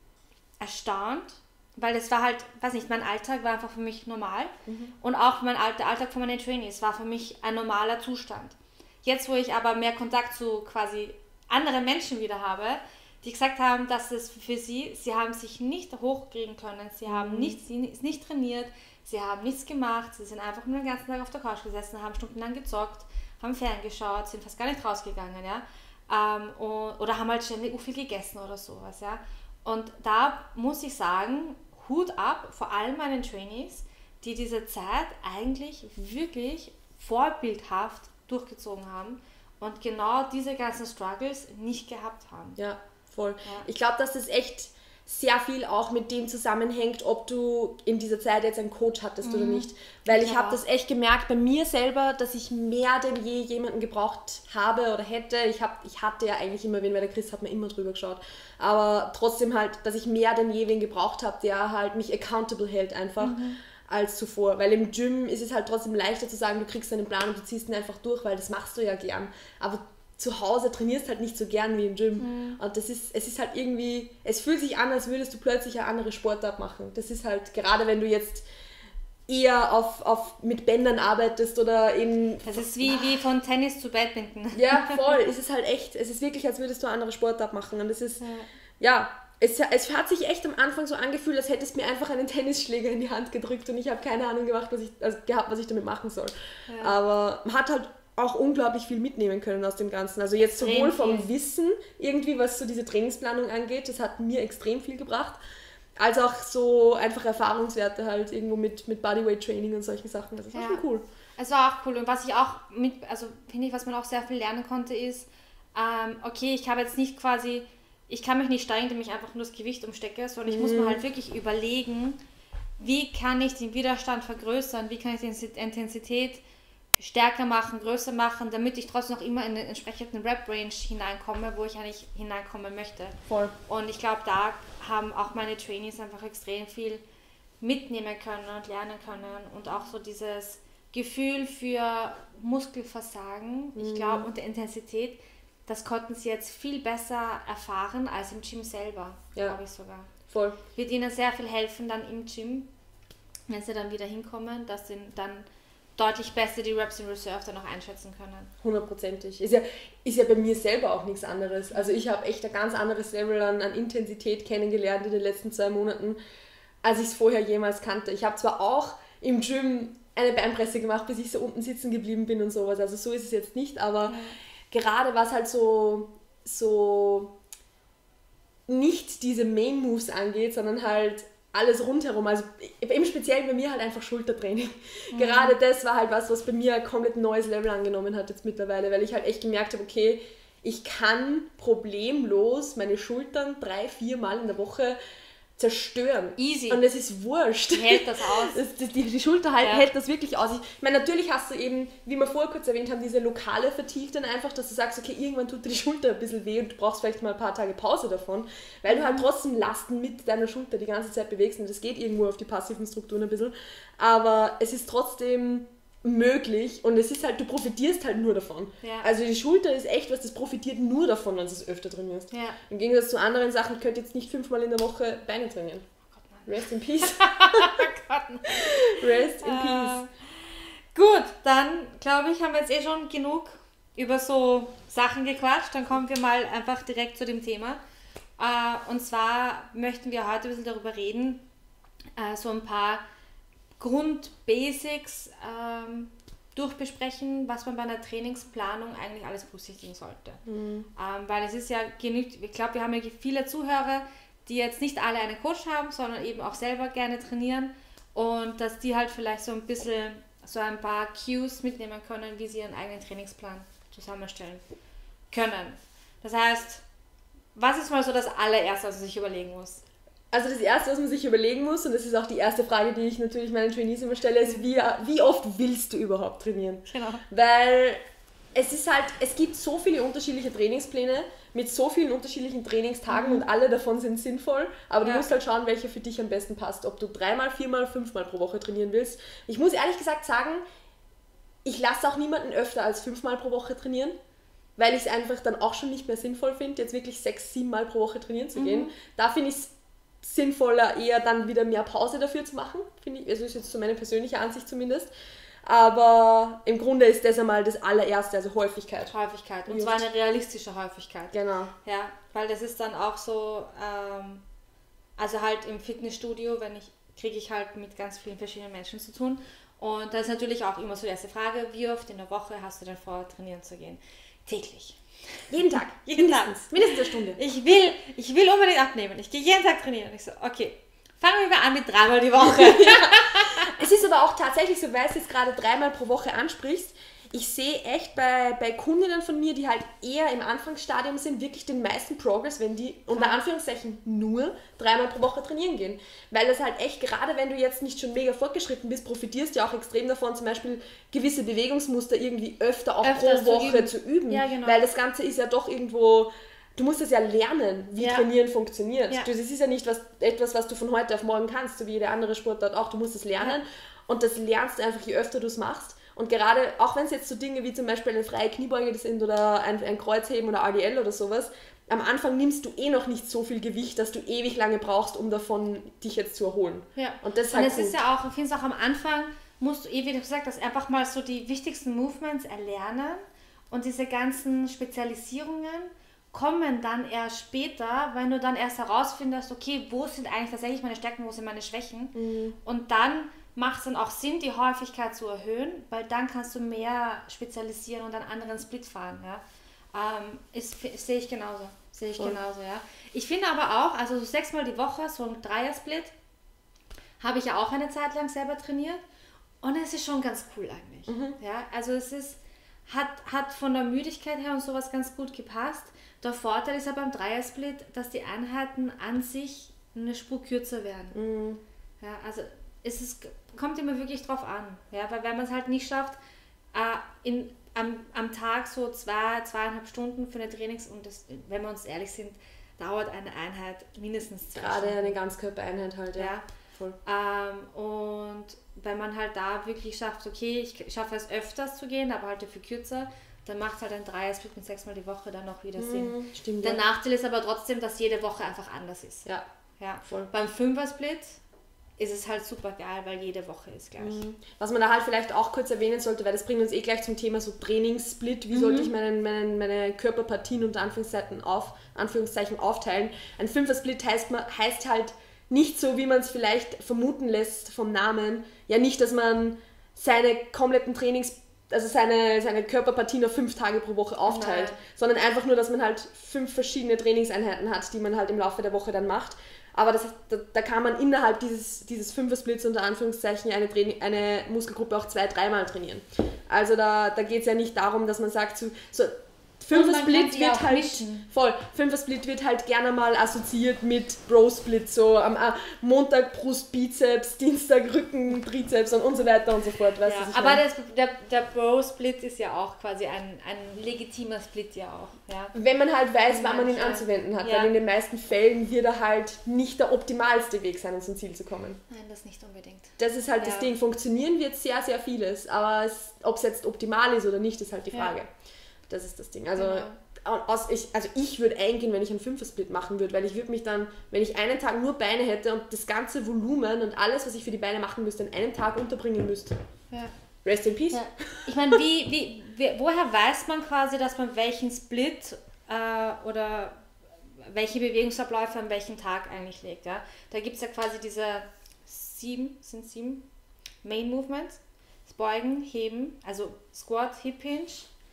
erstaunt, weil das war halt, weiß nicht, mein Alltag war einfach für mich normal und auch mein All- der Alltag von meinen Trainees war für mich ein normaler Zustand. Jetzt, wo ich aber mehr Kontakt zu quasi anderen Menschen wieder habe, die gesagt haben, dass es für sie, sie haben sich nicht hochkriegen können, sie haben nicht, sie ist nicht trainiert, sie haben nichts gemacht, sie sind einfach nur den ganzen Tag auf der Couch gesessen, haben stundenlang gezockt, haben ferngeschaut, sind fast gar nicht rausgegangen, ja, ähm, und, oder haben halt ständig viel gegessen oder sowas, ja. Und da muss ich sagen, Hut ab, vor allem meinen Trainees, die diese Zeit eigentlich wirklich vorbildhaft durchgezogen haben und genau diese ganzen Struggles nicht gehabt haben. Ja, voll. Ja. Ich glaube, dass das echt sehr viel auch mit dem zusammenhängt, ob du in dieser Zeit jetzt einen Coach hattest oder nicht. Weil ich Ja. habe das echt gemerkt bei mir selber, dass ich mehr denn je jemanden gebraucht habe oder hätte. Ich, hab, ich hatte ja eigentlich immer wen, weil der Chris hat mir immer drüber geschaut. Aber trotzdem halt, dass ich mehr denn je wen gebraucht habe, der halt mich accountable hält einfach. Als zuvor, weil im Gym ist es halt trotzdem leichter zu sagen, du kriegst einen Plan und du ziehst ihn einfach durch, weil das machst du ja gern. Aber zu Hause trainierst halt nicht so gern wie im Gym. Mhm. Und das ist, es ist halt irgendwie, es fühlt sich an, als würdest du plötzlich eine andere Sportart machen. Das ist halt, gerade wenn du jetzt eher auf, auf mit Bändern arbeitest oder in... Das ist wie, wie von Tennis zu Badminton. Ja, voll. Es ist halt echt, es ist wirklich, als würdest du eine andere Sportart machen. Und das ist, ja, ja es, es hat sich echt am Anfang so angefühlt, als hättest du mir einfach einen Tennisschläger in die Hand gedrückt und ich habe keine Ahnung gemacht, was ich, also gehabt, was ich damit machen soll. Ja. Aber man hat halt auch unglaublich viel mitnehmen können aus dem Ganzen. Also jetzt sowohl vom Wissen irgendwie, was so diese Trainingsplanung angeht, das hat mir extrem viel gebracht, als auch so einfach Erfahrungswerte halt irgendwo mit, mit Bodyweight-Training und solchen Sachen. Das war ja schon cool. Es war auch cool. Und was ich auch mit, also finde ich, was man auch sehr viel lernen konnte, ist, ähm, okay, ich habe jetzt nicht quasi, ich kann mich nicht steigern, indem ich einfach nur das Gewicht umstecke, sondern ich mm. muss mir halt wirklich überlegen, wie kann ich den Widerstand vergrößern, wie kann ich die Intensität stärker machen, größer machen, damit ich trotzdem noch immer in den entsprechenden Rep-Range hineinkomme, wo ich eigentlich hineinkommen möchte. Voll. Und ich glaube, da haben auch meine Trainees einfach extrem viel mitnehmen können und lernen können und auch so dieses Gefühl für Muskelversagen, mhm. ich glaube, und der Intensität, das konnten sie jetzt viel besser erfahren als im Gym selber, ja. glaube ich sogar. Voll. Wird ihnen sehr viel helfen dann im Gym, wenn sie dann wieder hinkommen, dass sie dann deutlich besser die Reps in Reserve dann auch einschätzen können. Hundertprozentig. Ist ja, ist ja bei mir selber auch nichts anderes. Also ich habe echt ein ganz anderes Level an, an Intensität kennengelernt in den letzten zwei Monaten, als ich es vorher jemals kannte. Ich habe zwar auch im Gym eine Beinpresse gemacht, bis ich so unten sitzen geblieben bin und sowas. Also so ist es jetzt nicht, aber ja. gerade was halt so, so nicht diese Main Moves angeht, sondern halt alles rundherum, also im Speziellen bei mir halt einfach Schultertraining. Mhm. Gerade das war halt was, was bei mir ein komplett neues Level angenommen hat jetzt mittlerweile, weil ich halt echt gemerkt habe, okay, ich kann problemlos meine Schultern drei, vier Mal in der Woche zerstören. Easy. Und es ist wurscht. Hält das aus. Das, das, die, die Schulter halt, ja. hält das wirklich aus. Ich meine, natürlich hast du eben, wie wir vorher kurz erwähnt haben, diese lokale Fatigue dann einfach, dass du sagst, okay, irgendwann tut dir die Schulter ein bisschen weh und du brauchst vielleicht mal ein paar Tage Pause davon, weil du halt trotzdem Lasten mit deiner Schulter die ganze Zeit bewegst und das geht irgendwo auf die passiven Strukturen ein bisschen. Aber es ist trotzdem möglich und es ist halt, du profitierst halt nur davon. Ja. Also die Schulter ist echt was, das profitiert nur davon, wenn du es öfter trainierst. Ja. Im Gegensatz zu anderen Sachen, ich könnte jetzt nicht fünfmal in der Woche Beine trainieren. Oh Gott, nein. Rest in peace. Gott, nein. Rest in uh, peace. Gut, dann glaube ich, haben wir jetzt eh schon genug über so Sachen gequatscht. Dann kommen wir mal einfach direkt zu dem Thema. Uh, und zwar möchten wir heute ein bisschen darüber reden, uh, so ein paar Grundbasics ähm, durchbesprechen, was man bei einer Trainingsplanung eigentlich alles berücksichtigen sollte. Mhm. Ähm, weil es ist ja genügt, ich glaube, wir haben ja viele Zuhörer, die jetzt nicht alle einen Coach haben, sondern eben auch selber gerne trainieren und dass die halt vielleicht so ein bisschen so ein paar Cues mitnehmen können, wie sie ihren eigenen Trainingsplan zusammenstellen können. Das heißt, was ist mal so das allererste, was man sich überlegen muss? Also das Erste, was man sich überlegen muss, und das ist auch die erste Frage, die ich natürlich meinen Trainees immer stelle, ist, wie, wie oft willst du überhaupt trainieren? Genau. Weil es ist halt, es gibt so viele unterschiedliche Trainingspläne mit so vielen unterschiedlichen Trainingstagen mhm. und alle davon sind sinnvoll, aber du ja. musst halt schauen, welcher für dich am besten passt. Ob du dreimal, viermal, fünfmal pro Woche trainieren willst. Ich muss ehrlich gesagt sagen, ich lasse auch niemanden öfter als fünfmal pro Woche trainieren, weil ich es einfach dann auch schon nicht mehr sinnvoll finde, jetzt wirklich sechs, siebenmal pro Woche trainieren zu gehen. Mhm. Da finde ich es sinnvoller, eher dann wieder mehr Pause dafür zu machen, finde ich. Also ist jetzt so meine persönliche Ansicht zumindest. Aber im Grunde ist das einmal das allererste, also Häufigkeit. Häufigkeit. Und zwar eine realistische Häufigkeit. Genau. Ja, weil das ist dann auch so, ähm, also halt im Fitnessstudio, wenn ich, kriege ich halt mit ganz vielen verschiedenen Menschen zu tun. Und da ist natürlich auch immer so die erste Frage, wie oft in der Woche hast du denn vor, trainieren zu gehen? Täglich. Jeden Tag. Jeden mindestens. Tag. Mindestens eine Stunde. Ich will, ich will unbedingt abnehmen. Ich gehe jeden Tag trainieren. Und ich so, okay, fangen wir mal an mit dreimal die Woche. Ja. Es ist aber auch tatsächlich so, weil du es jetzt gerade dreimal pro Woche ansprichst, ich sehe echt bei, bei Kundinnen von mir, die halt eher im Anfangsstadium sind, wirklich den meisten Progress, wenn die unter Anführungszeichen nur dreimal pro Woche trainieren gehen. Weil das halt echt, gerade wenn du jetzt nicht schon mega fortgeschritten bist, profitierst du ja auch extrem davon, zum Beispiel gewisse Bewegungsmuster irgendwie öfter auch Öfters pro Woche zu üben. zu üben. Ja, genau. Weil das Ganze ist ja doch irgendwo... Du musst es ja lernen, wie ja. Trainieren funktioniert. Ja. Das ist ja nicht was, etwas, was du von heute auf morgen kannst, so wie jede andere Sportart auch. Du musst es lernen ja. und das lernst du einfach, je öfter du es machst. Und gerade, auch wenn es jetzt so Dinge wie zum Beispiel eine freie Kniebeuge sind oder ein, ein Kreuzheben oder R D L oder sowas, am Anfang nimmst du eh noch nicht so viel Gewicht, dass du ewig lange brauchst, um davon dich jetzt zu erholen. Ja. Und das ist Und halt es gut. ist ja auch, ich finde es auch am Anfang, musst du eh, wie du gesagt hast, einfach mal so die wichtigsten Movements erlernen und diese ganzen Spezialisierungen kommen dann erst später, wenn du dann erst herausfindest, okay, wo sind eigentlich tatsächlich meine Stärken, wo sind meine Schwächen Mhm. und dann macht es dann auch Sinn, die Häufigkeit zu erhöhen, weil dann kannst du mehr spezialisieren und einen anderen Split fahren. Ja? Ähm, ist, sehe ich genauso. Sehe ich Voll. genauso, ja. Ich finde aber auch, also so sechsmal die Woche, so ein Dreier-Split, habe ich ja auch eine Zeit lang selber trainiert und es ist schon ganz cool eigentlich. Mhm. Ja, also es ist, hat, hat von der Müdigkeit her und sowas ganz gut gepasst. Der Vorteil ist ja beim Dreier-Split, dass die Einheiten an sich eine Spur kürzer werden. Mhm. Ja, also es ist, kommt immer wirklich drauf an, ja, weil wenn man es halt nicht schafft, äh, in, am, am Tag so zwei, zweieinhalb Stunden für eine Trainings- und das, wenn wir uns ehrlich sind, dauert eine Einheit mindestens zwei Gerade Stunden. eine Ganzkörpereinheit halt, ja. Ja. Voll. Ähm, und wenn man halt da wirklich schafft, okay, ich schaffe es öfters zu gehen, aber halt dafür kürzer, dann macht halt ein Dreier-Split mit sechsmal die Woche dann auch wieder Sinn. Mhm, stimmt, Der ja. Nachteil ist aber trotzdem, dass jede Woche einfach anders ist. Ja, Ja. voll. Beim Fünfer-Split ist es halt super geil, weil jede Woche ist gleich. Mhm. Was man da halt vielleicht auch kurz erwähnen sollte, weil das bringt uns eh gleich zum Thema so Trainingssplit. Wie Mhm. sollte ich meinen, meinen, meine Körperpartien unter Anführungszeichen, auf, Anführungszeichen aufteilen? Ein Fünfer-Split heißt, man, heißt halt nicht so, wie man es vielleicht vermuten lässt vom Namen. Ja, nicht, dass man seine kompletten Trainings, also seine, seine Körperpartien auf fünf Tage pro Woche aufteilt, Nein. sondern einfach nur, dass man halt fünf verschiedene Trainingseinheiten hat, die man halt im Laufe der Woche dann macht. Aber das, da, da kann man innerhalb dieses, dieses Fünfer-Splits unter Anführungszeichen eine, Training, eine Muskelgruppe auch zwei-, dreimal trainieren. Also da, da geht es ja nicht darum, dass man sagt, so, so Fünfer-Split sie auch wird halt mischen. voll. Fünfer-Split wird halt gerne mal assoziiert mit Bro-Split, so am äh, Montag Brust, Bizeps, Dienstag Rücken, Trizeps und, und so weiter und so fort. Weißt Ja, du, was ich aber meine? das, der, der Bro-Split ist ja auch quasi ein, ein legitimer Split ja auch. Ja. Wenn man halt weiß, wann man ihn Manche- anzuwenden hat, ja. weil in den meisten Fällen wird er halt nicht der optimalste Weg sein, um zum Ziel zu kommen. Nein, das nicht unbedingt. Das ist halt Ja. das Ding. Funktionieren wird sehr, sehr vieles, aber ob es jetzt optimal ist oder nicht, ist halt die Ja. Frage. Das ist das Ding. Also, Genau. aus, ich, also ich würde eingehen, wenn ich einen Fünfer-Split machen würde, weil ich würde mich dann, wenn ich einen Tag nur Beine hätte und das ganze Volumen und alles, was ich für die Beine machen müsste, in einem Tag unterbringen müsste. Ja. Rest in Peace. Ja. Ich meine, wie, wie, wie, woher weiß man quasi, dass man welchen Split äh, oder welche Bewegungsabläufe an welchem Tag eigentlich legt? Ja? Da gibt es ja quasi diese sieben, sind sieben Main Movements. Das Beugen, Heben, also Squat, Hip Hinge,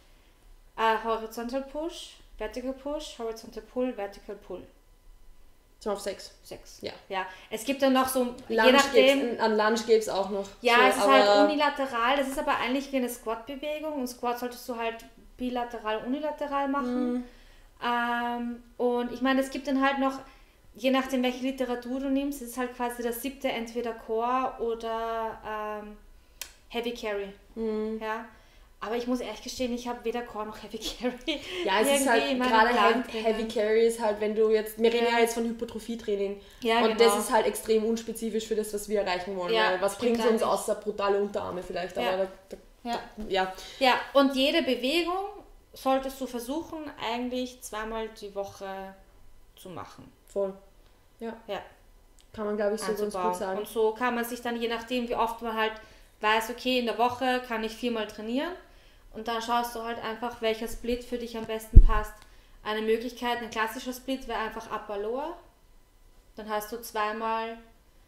äh, Horizontal Push, Vertical Push, Horizontal Pull, Vertical Pull. Sind wir auf sechs. Sechs. Ja. Ja. Es gibt dann noch so, je Lunge nachdem... gibt's, an Lunge gibt es auch noch. Ja, so, es ist aber halt unilateral, das ist aber eigentlich wie eine Squat-Bewegung und Squat solltest du halt bilateral, unilateral machen. Mhm. Ähm, und ich meine, es gibt dann halt noch, je nachdem welche Literatur du nimmst, ist halt quasi das siebte entweder Core oder ähm, Heavy Carry. Mhm. Ja. Aber ich muss ehrlich gestehen, ich habe weder Core noch Heavy Carry. Ja, es ist irgendwie halt in meinem gerade Plan Heavy, drinnen. Heavy Carry ist halt, wenn du jetzt, wir reden Ja. ja jetzt von Hypertrophie-Training Ja, und genau. das ist halt extrem unspezifisch für das, was wir erreichen wollen. Ja, weil was stimmt bringt es uns eigentlich. außer brutale Unterarme vielleicht, Ja. aber da, da, Ja. ja. Ja, und jede Bewegung solltest du versuchen, eigentlich zweimal die Woche zu machen. Voll. Ja, Ja, kann man glaube ich so ganz einzubauen. gut sagen. Und so kann man sich dann, je nachdem, wie oft man halt weiß, okay, in der Woche kann ich viermal trainieren und dann schaust du halt einfach, welcher Split für dich am besten passt. Eine Möglichkeit, ein klassischer Split wäre einfach Upper-Lower. Dann hast du zweimal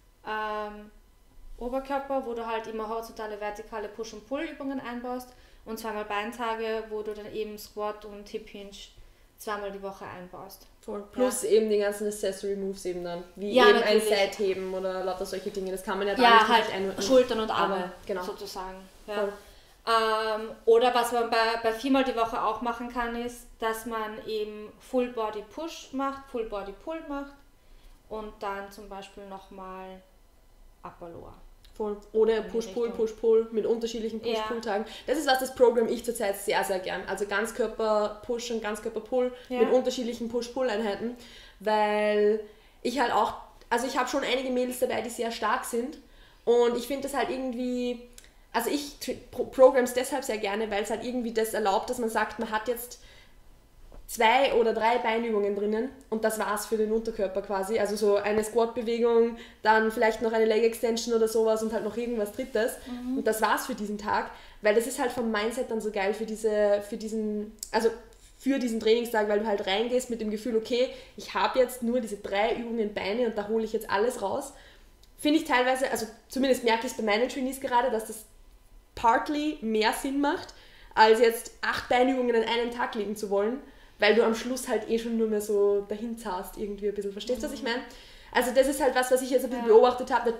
ähm, Oberkörper, wo du halt immer horizontale, vertikale Push- und Pull-Übungen einbaust und zweimal Beintage, wo du dann eben Squat und Hip Hinge zweimal die Woche einbaust. Voll. Plus eben die ganzen Accessory Moves eben dann, wie Ja, eben natürlich. ein Seitheben oder lauter solche Dinge, das kann man ja da Ja, nicht halt richtig einordnen. Schultern und Arme, Aber, genau. sozusagen. Ja. Voll. Ähm, oder was man bei, bei viermal die Woche auch machen kann, ist, dass man eben Full Body Push macht, Full Body Pull macht und dann zum Beispiel nochmal Upper Lower. Voll. Oder In die Push-Pull, Richtung. Push-Pull mit unterschiedlichen Ja. Push-Pull-Tagen. Das ist was, das Programm ich zurzeit sehr, sehr gern. Also Ganzkörper-Push und Ganzkörper-Pull Ja. mit unterschiedlichen Push-Pull-Einheiten, weil ich halt auch, also ich habe schon einige Mädels dabei, die sehr stark sind und ich finde das halt irgendwie, also ich pro Programs deshalb sehr gerne, weil es halt irgendwie das erlaubt, dass man sagt, man hat jetzt zwei oder drei Beinübungen drinnen und das war's für den Unterkörper quasi. Also so eine Squat-Bewegung, dann vielleicht noch eine Leg-Extension oder sowas und halt noch irgendwas Drittes. Mhm. Und das war's für diesen Tag, weil das ist halt vom Mindset dann so geil für diese, für diesen, also für diesen Trainingstag, weil du halt reingehst mit dem Gefühl, okay, ich habe jetzt nur diese drei Übungen Beine und da hole ich jetzt alles raus. Finde ich teilweise, also zumindest merke ich es bei meinen Trainees gerade, dass das partly mehr Sinn macht, als jetzt acht Beinübungen an einem Tag legen zu wollen, weil du am Schluss halt eh schon nur mehr so dahin zahlst irgendwie ein bisschen. Verstehst du, was ich meine? Also das ist halt was, was ich jetzt ein bisschen ja. beobachtet habe.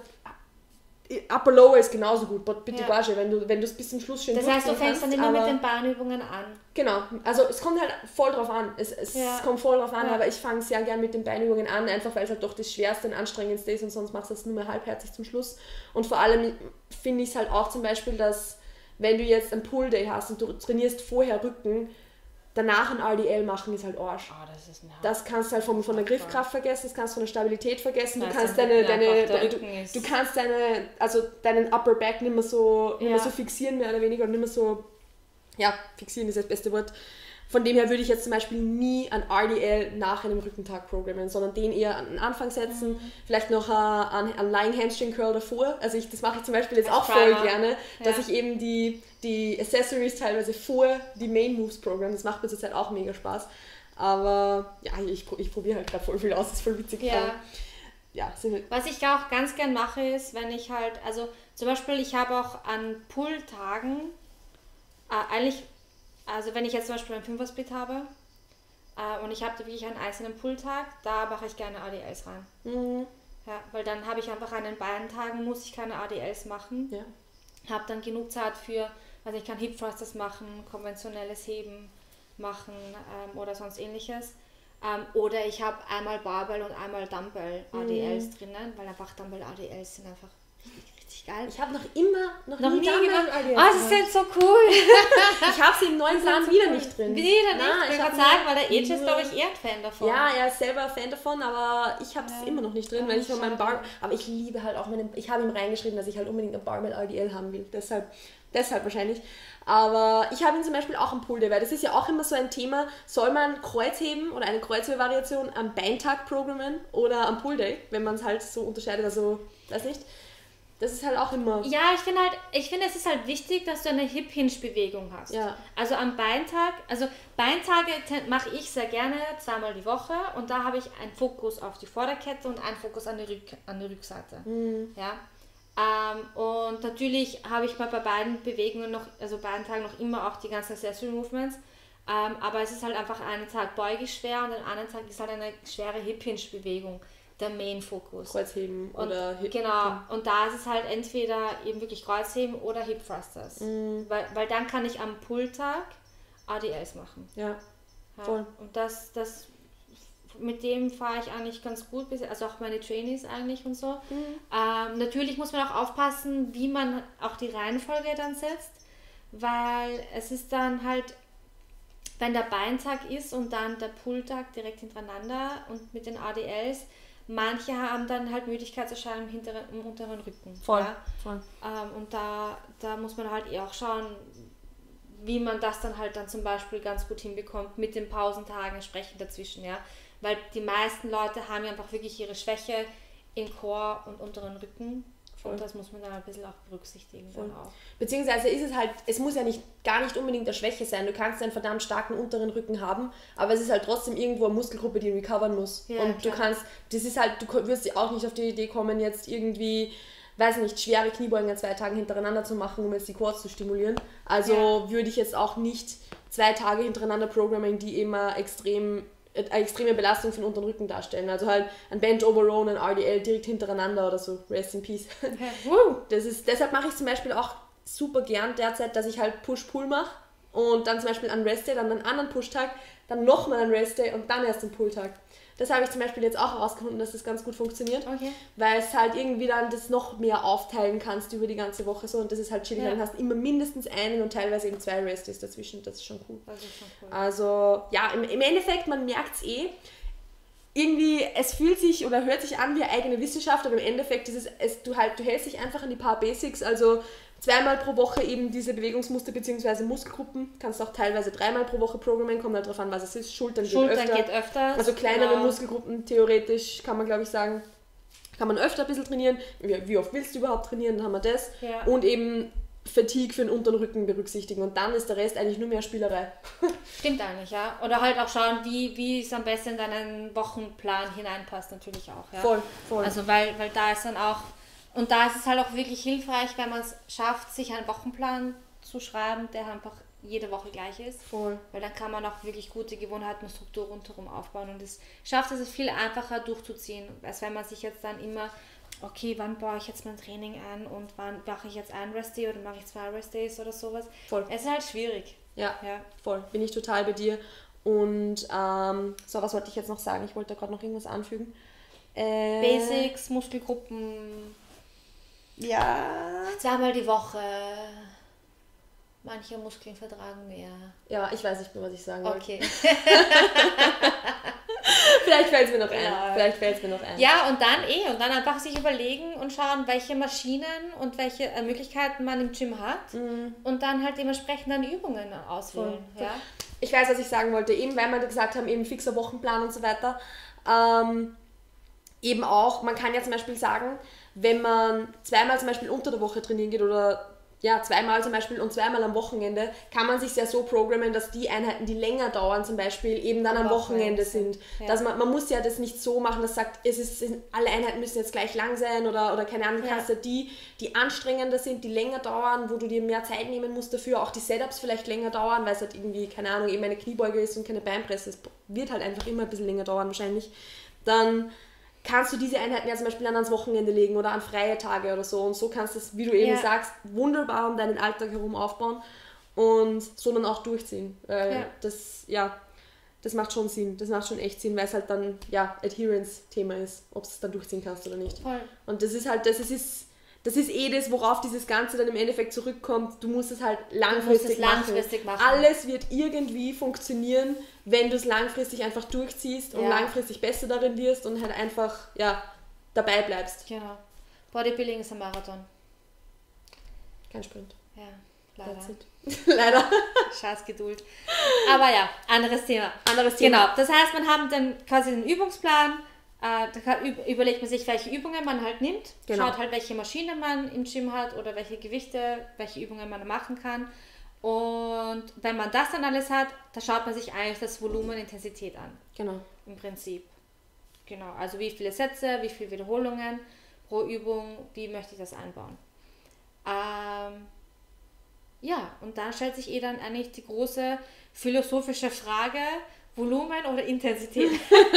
Upper Lower ist genauso gut, bitte ja. Gage, wenn du wenn du es bis zum Schluss schön Das heißt, du fängst kannst, dann immer mit den Bahnübungen an. Genau, also es kommt halt voll drauf an. Es, es ja. kommt voll drauf an, ja. aber ich fange sehr gern mit den Beinübungen an, einfach weil es halt doch das Schwerste und Anstrengendste ist und sonst machst du es nur mehr halbherzig zum Schluss. Und vor allem finde ich es halt auch zum Beispiel, dass wenn du jetzt einen Pull Day hast und du trainierst vorher Rücken, danach ein R D L machen ist halt Arsch. Oh, das, ist das kannst du halt von, von der Griffkraft vergessen, das kannst du von der Stabilität vergessen, du kannst deine, deine, deine du, du kannst deine, also deinen Upper Back nicht mehr so, ja. nicht mehr so fixieren, mehr oder weniger, und nicht mehr so, ja, fixieren ist das beste Wort. Von dem her würde ich jetzt zum Beispiel nie ein R D L nach einem Rückentag programmen, sondern den eher an den Anfang setzen, mhm. vielleicht noch einen, einen Lying Hamstring Curl davor. Also ich, das mache ich zum Beispiel jetzt auch voll gerne, dass ja. ich eben die, die Accessories teilweise vor die Main Moves programme. Das macht mir zurzeit auch mega Spaß. Aber ja, ich, ich probiere halt gerade voll viel aus, das ist voll witzig. Ja. Ja, was ich auch ganz gern mache, ist, wenn ich halt, also zum Beispiel, ich habe auch an Pull-Tagen äh, eigentlich. Also wenn ich jetzt zum Beispiel einen Fünfer-Split habe äh, und ich habe wirklich einen einzelnen Pull-Tag, da mache ich gerne A D Ls rein. Mhm. Ja, weil dann habe ich einfach an den beiden Tagen, muss ich keine A D Ls machen. Ja. Habe dann genug Zeit für, also ich kann Hip Thrusters machen, konventionelles Heben machen ähm, oder sonst ähnliches. Ähm, oder ich habe einmal Barbell und einmal Dumbbell A D Ls mhm. drinnen, weil einfach Dumbbell A D Ls sind einfach richtig, richtig geil. Ich habe noch immer, noch, noch nie, nie Dumbbell A D Ls. Oh, das ist jetzt so cool. Ich habe sie im neuen Plan so wieder cool. nicht drin. Wieder nicht? Nein, ich kann sagen, weil der Age ist, glaube ich, eher ein Fan davon. Ja, er ist selber Fan davon, aber ich habe es ja. immer noch nicht drin, ja, weil ich von meinem Bar... Aber ich liebe halt auch meinen... Ich habe ihm reingeschrieben, dass ich halt unbedingt ein Barbell A D L haben will. Deshalb, deshalb wahrscheinlich. Aber ich habe ihn zum Beispiel auch am Pull Day, weil das ist ja auch immer so ein Thema, soll man Kreuzheben oder eine Kreuzhebevariation am Beintag programmen oder am Pull Day, wenn man es halt so unterscheidet, also, weiß nicht. Das ist halt auch immer... Ja, ich finde halt, ich finde, es ist halt wichtig, dass du eine Hip-Hinge-Bewegung hast. Ja. Also am Beintag, also Beintage mache ich sehr gerne zweimal die Woche und da habe ich einen Fokus auf die Vorderkette und einen Fokus an die, Rück, an die Rückseite. Mhm. Ja. Ähm, und natürlich habe ich mal bei beiden Bewegungen noch, also beiden Tagen noch immer auch die ganzen Accessory Movements, ähm, aber es ist halt einfach einen Tag Beuge schwer und den anderen Tag ist halt eine schwere Hip-Hinge-Bewegung der Main-Fokus. Kreuzheben und, oder Hip. Genau, und da ist es halt entweder eben wirklich Kreuzheben oder Hip Thrusters, mm. weil, weil dann kann ich am Pull-Tag A D Ls machen. Ja, ja. voll. Und das, das mit dem fahre ich eigentlich ganz gut, also auch meine Trainees eigentlich und so. Mhm. Ähm, natürlich muss man auch aufpassen, wie man auch die Reihenfolge dann setzt, weil es ist dann halt, wenn der Beintag ist und dann der Pulltag direkt hintereinander und mit den A D Ls, manche haben dann halt Müdigkeitserscheinungen im, hinteren, im unteren Rücken. Voll, ja? voll. Ähm, und da, da muss man halt eh auch schauen, wie man das dann halt dann zum Beispiel ganz gut hinbekommt mit den Pausentagen entsprechend dazwischen, ja. Weil die meisten Leute haben ja einfach wirklich ihre Schwäche im Core und unteren Rücken. Voll. Und das muss man dann ein bisschen auch berücksichtigen. Dann auch. Beziehungsweise ist es halt, es muss ja nicht gar nicht unbedingt eine Schwäche sein. Du kannst einen verdammt starken unteren Rücken haben, aber es ist halt trotzdem irgendwo eine Muskelgruppe, die recovern muss. Ja, und klar. Du kannst, das ist halt, du wirst ja auch nicht auf die Idee kommen, jetzt irgendwie, weiß nicht, schwere Kniebeugen an zwei Tagen hintereinander zu machen, um jetzt die Quads zu stimulieren. Also ja. würde ich jetzt auch nicht zwei Tage hintereinander programmen, die immer extrem eine extreme Belastung für den unteren Rücken darstellen. Also halt ein Bent Over Row und ein R D L direkt hintereinander oder so. Rest in Peace. Das ist, deshalb mache ich zum Beispiel auch super gern derzeit, dass ich halt Push-Pull mache und dann zum Beispiel einen Rest-Day, dann einen anderen Push-Tag, dann nochmal einen Rest-Day und dann erst einen Pull-Tag. Das habe ich zum Beispiel jetzt auch herausgefunden, dass das ganz gut funktioniert, okay. Weil es halt irgendwie dann das noch mehr aufteilen kannst über die ganze Woche so und das ist halt chillig. Ja. Dann hast du immer mindestens einen und teilweise eben zwei Rest-Days dazwischen, das ist schon cool. Das ist schon cool. Also ja, im, im Endeffekt, man merkt es eh, irgendwie, es fühlt sich oder hört sich an wie eine eigene Wissenschaft, aber im Endeffekt ist es, es du, halt, du hältst dich einfach an die paar Basics, also zweimal pro Woche eben diese Bewegungsmuster bzw. Muskelgruppen, kannst auch teilweise dreimal pro Woche programmieren, kommt halt darauf an, was es ist. Schultern, Schultern geht öfter. geht öfter. Also kleinere genau. Muskelgruppen, theoretisch kann man glaube ich sagen, kann man öfter ein bisschen trainieren. Wie, wie oft willst du überhaupt trainieren, dann haben wir das. Ja. Und eben Fatigue für den unteren Rücken berücksichtigen und dann ist der Rest eigentlich nur mehr Spielerei. Stimmt eigentlich, ja. Oder halt auch schauen, wie, wie es am besten in deinen Wochenplan hineinpasst, natürlich auch. Ja? Voll, voll. Also weil, weil da ist dann auch, und da ist es halt auch wirklich hilfreich, wenn man es schafft, sich einen Wochenplan zu schreiben, der einfach jede Woche gleich ist. Voll. Weil dann kann man auch wirklich gute Gewohnheiten und Struktur rundherum aufbauen und es schafft es viel einfacher durchzuziehen, als wenn man sich jetzt dann immer okay, wann baue ich jetzt mein Training an und wann mache ich jetzt ein Rest-Day oder mache ich zwei Rest-Days oder sowas. Voll. Es ist halt schwierig. Ja, ja, voll. Bin ich total bei dir. Und, ähm, so, was wollte ich jetzt noch sagen? Ich wollte da gerade noch irgendwas anfügen. Äh, Basics, Muskelgruppen. Ja. Zweimal die Woche. Manche Muskeln vertragen mehr. Ja, ich weiß nicht mehr, was ich sagen wollte. Okay. Vielleicht fällt es mir noch genau. ein. Vielleicht fällt es mir noch ein. Ja, und dann eh. Und dann einfach sich überlegen und schauen, welche Maschinen und welche äh, Möglichkeiten man im Gym hat. Mhm. Und dann halt dementsprechend dann Übungen auswählen. Voll. Ja? Ich weiß, was ich sagen wollte. Eben, weil wir gesagt haben, eben fixer Wochenplan und so weiter. Ähm, eben auch, man kann ja zum Beispiel sagen, wenn man zweimal zum Beispiel unter der Woche trainieren geht oder ja, zweimal zum Beispiel und zweimal am Wochenende, kann man sich ja so programmen, dass die Einheiten, die länger dauern, zum Beispiel eben dann am, am Wochenende, Wochenende sind. Ja. Dass man, man muss ja das nicht so machen, dass sagt, es ist, alle Einheiten müssen jetzt gleich lang sein oder, oder keine Ahnung, ja. kannst du die, die anstrengender sind, die länger dauern, wo du dir mehr Zeit nehmen musst dafür, auch die Setups vielleicht länger dauern, weil es halt irgendwie, keine Ahnung, eben eine Kniebeuge ist und keine Beinpresse, es wird halt einfach immer ein bisschen länger dauern wahrscheinlich, dann kannst du diese Einheiten ja zum Beispiel dann ans Wochenende legen oder an freie Tage oder so. Und so kannst du es, wie du eben ja. sagst, wunderbar um deinen Alltag herum aufbauen und so dann auch durchziehen. Weil ja. das, ja, das macht schon Sinn. Das macht schon echt Sinn, weil es halt dann, ja, Adherence-Thema ist, ob du es dann durchziehen kannst oder nicht. Voll. Und das ist halt, das ist, das ist eh das, worauf dieses Ganze dann im Endeffekt zurückkommt. Du musst es halt langfristig, es langfristig machen. machen. Alles wird irgendwie funktionieren, wenn du es langfristig einfach durchziehst und ja. langfristig besser darin wirst und halt einfach ja, dabei bleibst. Genau. Bodybuilding ist ein Marathon. Kein Sprint. Ja, leider. leider. Scheiß Geduld. Aber ja, anderes Thema. Anderes Thema. Genau. Das heißt, man hat dann quasi den Übungsplan. Äh, da überlegt man sich, welche Übungen man halt nimmt, genau. Schaut halt, welche Maschinen man im Gym hat oder welche Gewichte, welche Übungen man machen kann. Und wenn man das dann alles hat, da schaut man sich eigentlich das Volumen, Intensität an. Genau. Im Prinzip. Genau. Also wie viele Sätze, wie viele Wiederholungen pro Übung, wie möchte ich das einbauen. Ähm, ja, und dann stellt sich eh dann eigentlich die große philosophische Frage, Volumen oder Intensität?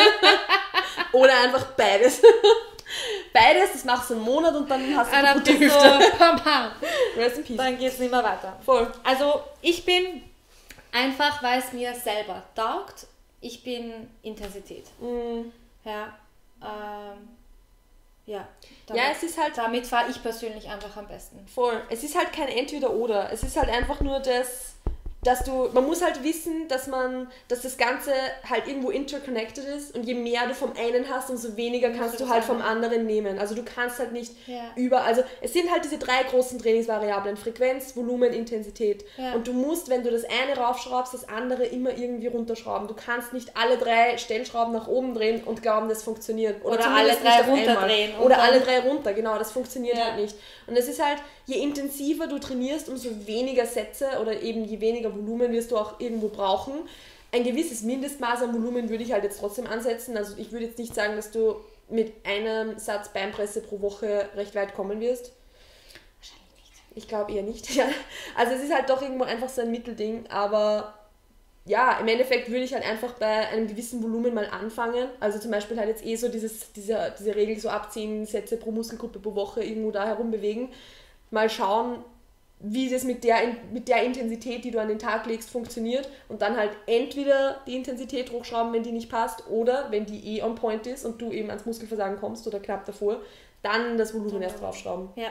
Oder einfach beides. Beides, das machst du einen Monat und dann hast du eine gute Hüfte. So, pam, pam. Rest in peace. Dann geht es nicht mehr weiter. Voll. Also ich bin einfach, weil es mir selber taugt, ich bin Intensität. Mm. Ja, ähm, ja. Damit, ja, es ist halt... Damit fahre ich persönlich einfach am besten. Voll. Es ist halt kein Entweder-Oder. Es ist halt einfach nur das... dass du, man muss halt wissen, dass man, dass das Ganze halt irgendwo interconnected ist und je mehr du vom einen hast, umso weniger kannst du halt vom anderen nehmen. Also du kannst halt nicht ja. über, also es sind halt diese drei großen Trainingsvariablen, Frequenz, Volumen, Intensität. Ja. Und du musst, wenn du das eine raufschraubst, das andere immer irgendwie runterschrauben. Du kannst nicht alle drei Stellschrauben nach oben drehen und glauben, das funktioniert. Oder, Oder alle drei runterdrehen. Oder alle drei runter, genau, das funktioniert ja. halt nicht. Und es ist halt, je intensiver du trainierst, umso weniger Sätze oder eben je weniger Volumen wirst du auch irgendwo brauchen. Ein gewisses Mindestmaß an Volumen würde ich halt jetzt trotzdem ansetzen. Also ich würde jetzt nicht sagen, dass du mit einem Satz Beinpresse pro Woche recht weit kommen wirst. Wahrscheinlich nicht. Ich glaube eher nicht. Ja. Also es ist halt doch irgendwo einfach so ein Mittelding, aber ja, im Endeffekt würde ich halt einfach bei einem gewissen Volumen mal anfangen. Also zum Beispiel halt jetzt eh so dieses, diese, diese Regel so ab zehn Sätze pro Muskelgruppe pro Woche irgendwo da herum bewegen. Mal schauen, wie das mit der, mit der Intensität, die du an den Tag legst, funktioniert und dann halt entweder die Intensität hochschrauben, wenn die nicht passt, oder wenn die eh on point ist und du eben ans Muskelversagen kommst oder knapp davor, dann das Volumen erst draufschrauben. Ja.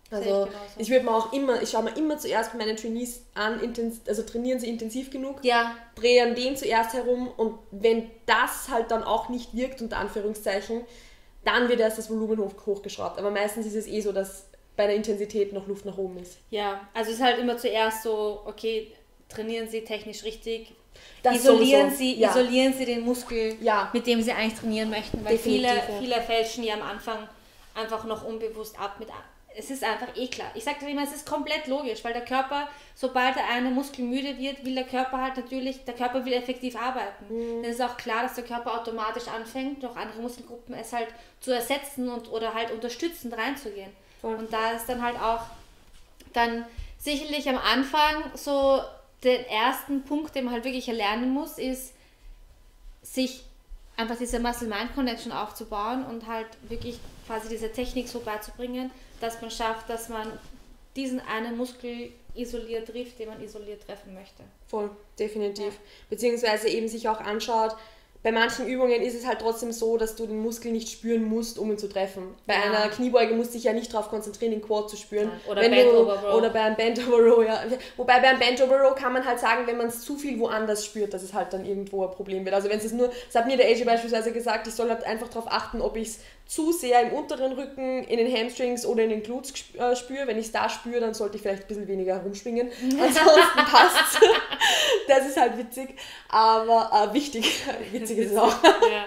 Also ich würde mir auch immer, ich schaue mir immer zuerst meine Trainees an, intens, also trainieren sie intensiv genug, ja. drehe an denen zuerst herum und wenn das halt dann auch nicht wirkt, unter Anführungszeichen, dann wird erst das Volumen hoch, hochgeschraubt. Aber meistens ist es eh so, dass bei der Intensität noch Luft nach oben ist. Ja, also es ist halt immer zuerst so, okay, trainieren Sie technisch richtig, das isolieren, sowieso. Sie, Ja. isolieren Sie den Muskel, ja. mit dem Sie eigentlich trainieren möchten, weil Definitiv, viele, ja. viele fälschen ja am Anfang einfach noch unbewusst ab mit. Es ist einfach eh klar. Ich sage dir immer, es ist komplett logisch, weil der Körper, sobald der eine Muskel müde wird, will der Körper halt natürlich, der Körper will effektiv arbeiten. Mhm. Dann ist auch klar, dass der Körper automatisch anfängt, durch andere Muskelgruppen es halt zu ersetzen und oder halt unterstützend reinzugehen. Voll. Und da ist dann halt auch dann sicherlich am Anfang so den ersten Punkt, den man halt wirklich erlernen muss, ist, sich einfach diese Muscle-Mind-Connection aufzubauen und halt wirklich quasi diese Technik so beizubringen, dass man schafft, dass man diesen einen Muskel isoliert trifft, den man isoliert treffen möchte. Voll, definitiv. Ja. Beziehungsweise eben sich auch anschaut, bei manchen Übungen ist es halt trotzdem so, dass du den Muskel nicht spüren musst, um ihn zu treffen. Bei ja. einer Kniebeuge musst du dich ja nicht darauf konzentrieren, den Quad zu spüren. Ja. Oder wenn Bend du, over Row. Oder bei einem Bend over Row, ja. Wobei beim Bend over Row kann man halt sagen, wenn man es zu viel woanders spürt, dass es halt dann irgendwo ein Problem wird. Also wenn es nur, das hat mir der A J beispielsweise gesagt, ich soll halt einfach darauf achten, ob ich es zu sehr im unteren Rücken, in den Hamstrings oder in den Glutes äh, spüre. Wenn ich es da spüre, dann sollte ich vielleicht ein bisschen weniger herumschwingen. Ansonsten passt. Das ist halt witzig, aber äh, wichtig. Witzig ist es auch. Ja.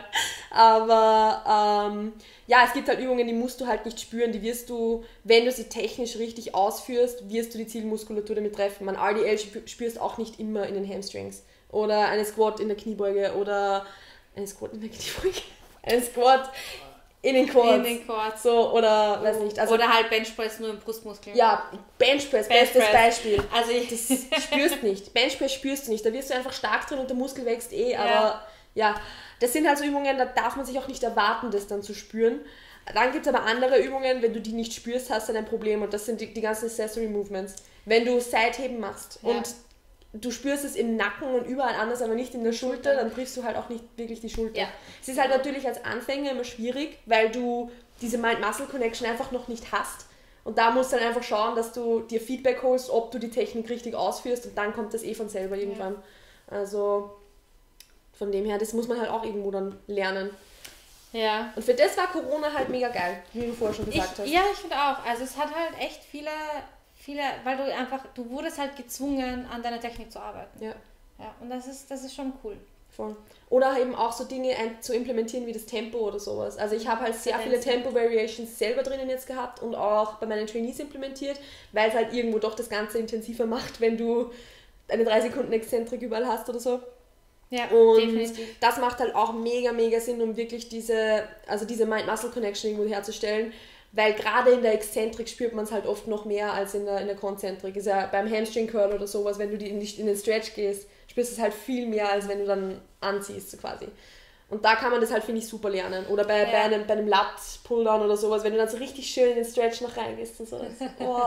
Aber ähm, ja, es gibt halt Übungen, die musst du halt nicht spüren. Die wirst du, wenn du sie technisch richtig ausführst, wirst du die Zielmuskulatur damit treffen. Man R D L spürst auch nicht immer in den Hamstrings. Oder eine Squat in der Kniebeuge oder eine Squat in der Kniebeuge. Eine Squat in den Quads. In den Quads. So, oder weiß nicht. Also, oder halt Benchpress nur im Brustmuskel. Ja, Benchpress, Benchpress. bestes Beispiel. Also ich das spürst nicht. Benchpress spürst du nicht. Da wirst du einfach stark drin und der Muskel wächst eh. Aber ja, ja das sind halt so Übungen, da darf man sich auch nicht erwarten, das dann zu spüren. Dann gibt es aber andere Übungen, wenn du die nicht spürst, hast du dann ein Problem. Und das sind die, die ganzen Accessory Movements. Wenn du Seitheben machst ja. und du spürst es im Nacken und überall anders, aber nicht in der Schulter, dann triffst du halt auch nicht wirklich die Schulter. Ja. Es ist halt natürlich als Anfänger immer schwierig, weil du diese Mind-Muscle-Connection einfach noch nicht hast. Und da musst du dann einfach schauen, dass du dir Feedback holst, ob du die Technik richtig ausführst und dann kommt das eh von selber irgendwann. Ja. Also von dem her, das muss man halt auch irgendwo dann lernen. Ja. Und für das war Corona halt mega geil, wie du vorher schon gesagt ich, hast. Ja, ich finde auch. Also es hat halt echt viele... Viele, weil du einfach, du wurdest halt gezwungen, an deiner Technik zu arbeiten. Ja. Ja, und das ist, das ist schon cool. Voll. Oder eben auch so Dinge ein, zu implementieren wie das Tempo oder sowas. Also ich habe halt sehr viele Tempo-Variations selber drinnen jetzt gehabt und auch bei meinen Trainees implementiert, weil es halt irgendwo doch das Ganze intensiver macht, wenn du eine drei Sekunden Exzentrik überall hast oder so. Ja, und definitiv. Das macht halt auch mega, mega Sinn, um wirklich diese, also diese Mind-Muscle-Connection irgendwo herzustellen. Weil gerade in der Exzentrik spürt man es halt oft noch mehr als in der, in der Konzentrik. Ist ja beim Hamstring Curl oder sowas, wenn du die nicht in den Stretch gehst, spürst du es halt viel mehr, als wenn du dann anziehst, so quasi. Und da kann man das halt, finde ich, super lernen. Oder bei, ja. bei einem, bei einem Lat-Pulldown oder sowas, wenn du dann so richtig schön in den Stretch noch reingehst und so. Oh.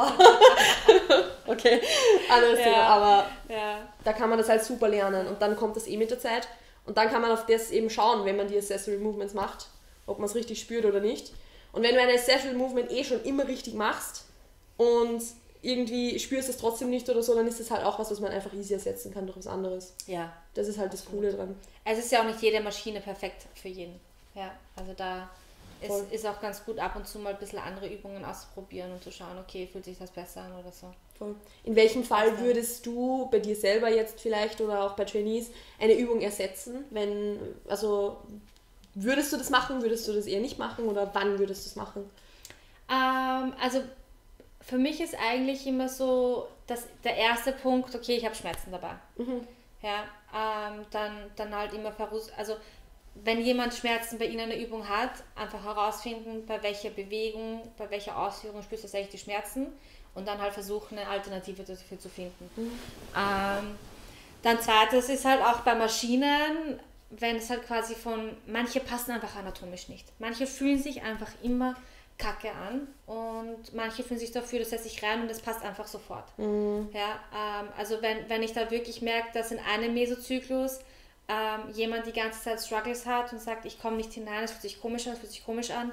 Okay, anderes ja. Thema, aber ja. da kann man das halt super lernen. Und dann kommt das eh mit der Zeit. Und dann kann man auf das eben schauen, wenn man die Accessory Movements macht, ob man es richtig spürt oder nicht. Und wenn du ein Accessory Movement eh schon immer richtig machst und irgendwie spürst es trotzdem nicht oder so, dann ist das halt auch was, was man einfach easy ersetzen kann durch was anderes. Ja. Das ist halt das Coole dran. Es ist ja auch nicht jede Maschine perfekt für jeden. Ja, also da ist, ist auch ganz gut, ab und zu mal ein bisschen andere Übungen auszuprobieren und zu schauen, okay, fühlt sich das besser an oder so. Voll. In welchem Fall würdest du bei dir selber jetzt vielleicht oder auch bei Trainees eine Übung ersetzen, wenn, also... Würdest du das machen, würdest du das eher nicht machen oder wann würdest du es machen? Ähm, also für mich ist eigentlich immer so, dass der erste Punkt, okay, ich habe Schmerzen dabei. Mhm. Ja, ähm, dann, dann halt immer verruß, also wenn jemand Schmerzen bei Ihnen in der Übung hat, einfach herausfinden, bei welcher Bewegung, bei welcher Ausführung spürst du tatsächlich die Schmerzen und dann halt versuchen, eine Alternative dafür zu finden. Mhm. Ähm, dann zweites ist halt auch bei Maschinen, wenn es halt quasi von, manche passen einfach anatomisch nicht. Manche fühlen sich einfach immer kacke an und manche fühlen sich dafür, das setzt sich rein und das passt einfach sofort. Mhm. Ja, ähm, also wenn, wenn ich da wirklich merke, dass in einem Mesozyklus ähm, jemand die ganze Zeit Struggles hat und sagt, ich komme nicht hinein, es fühlt sich komisch an, es fühlt sich komisch an,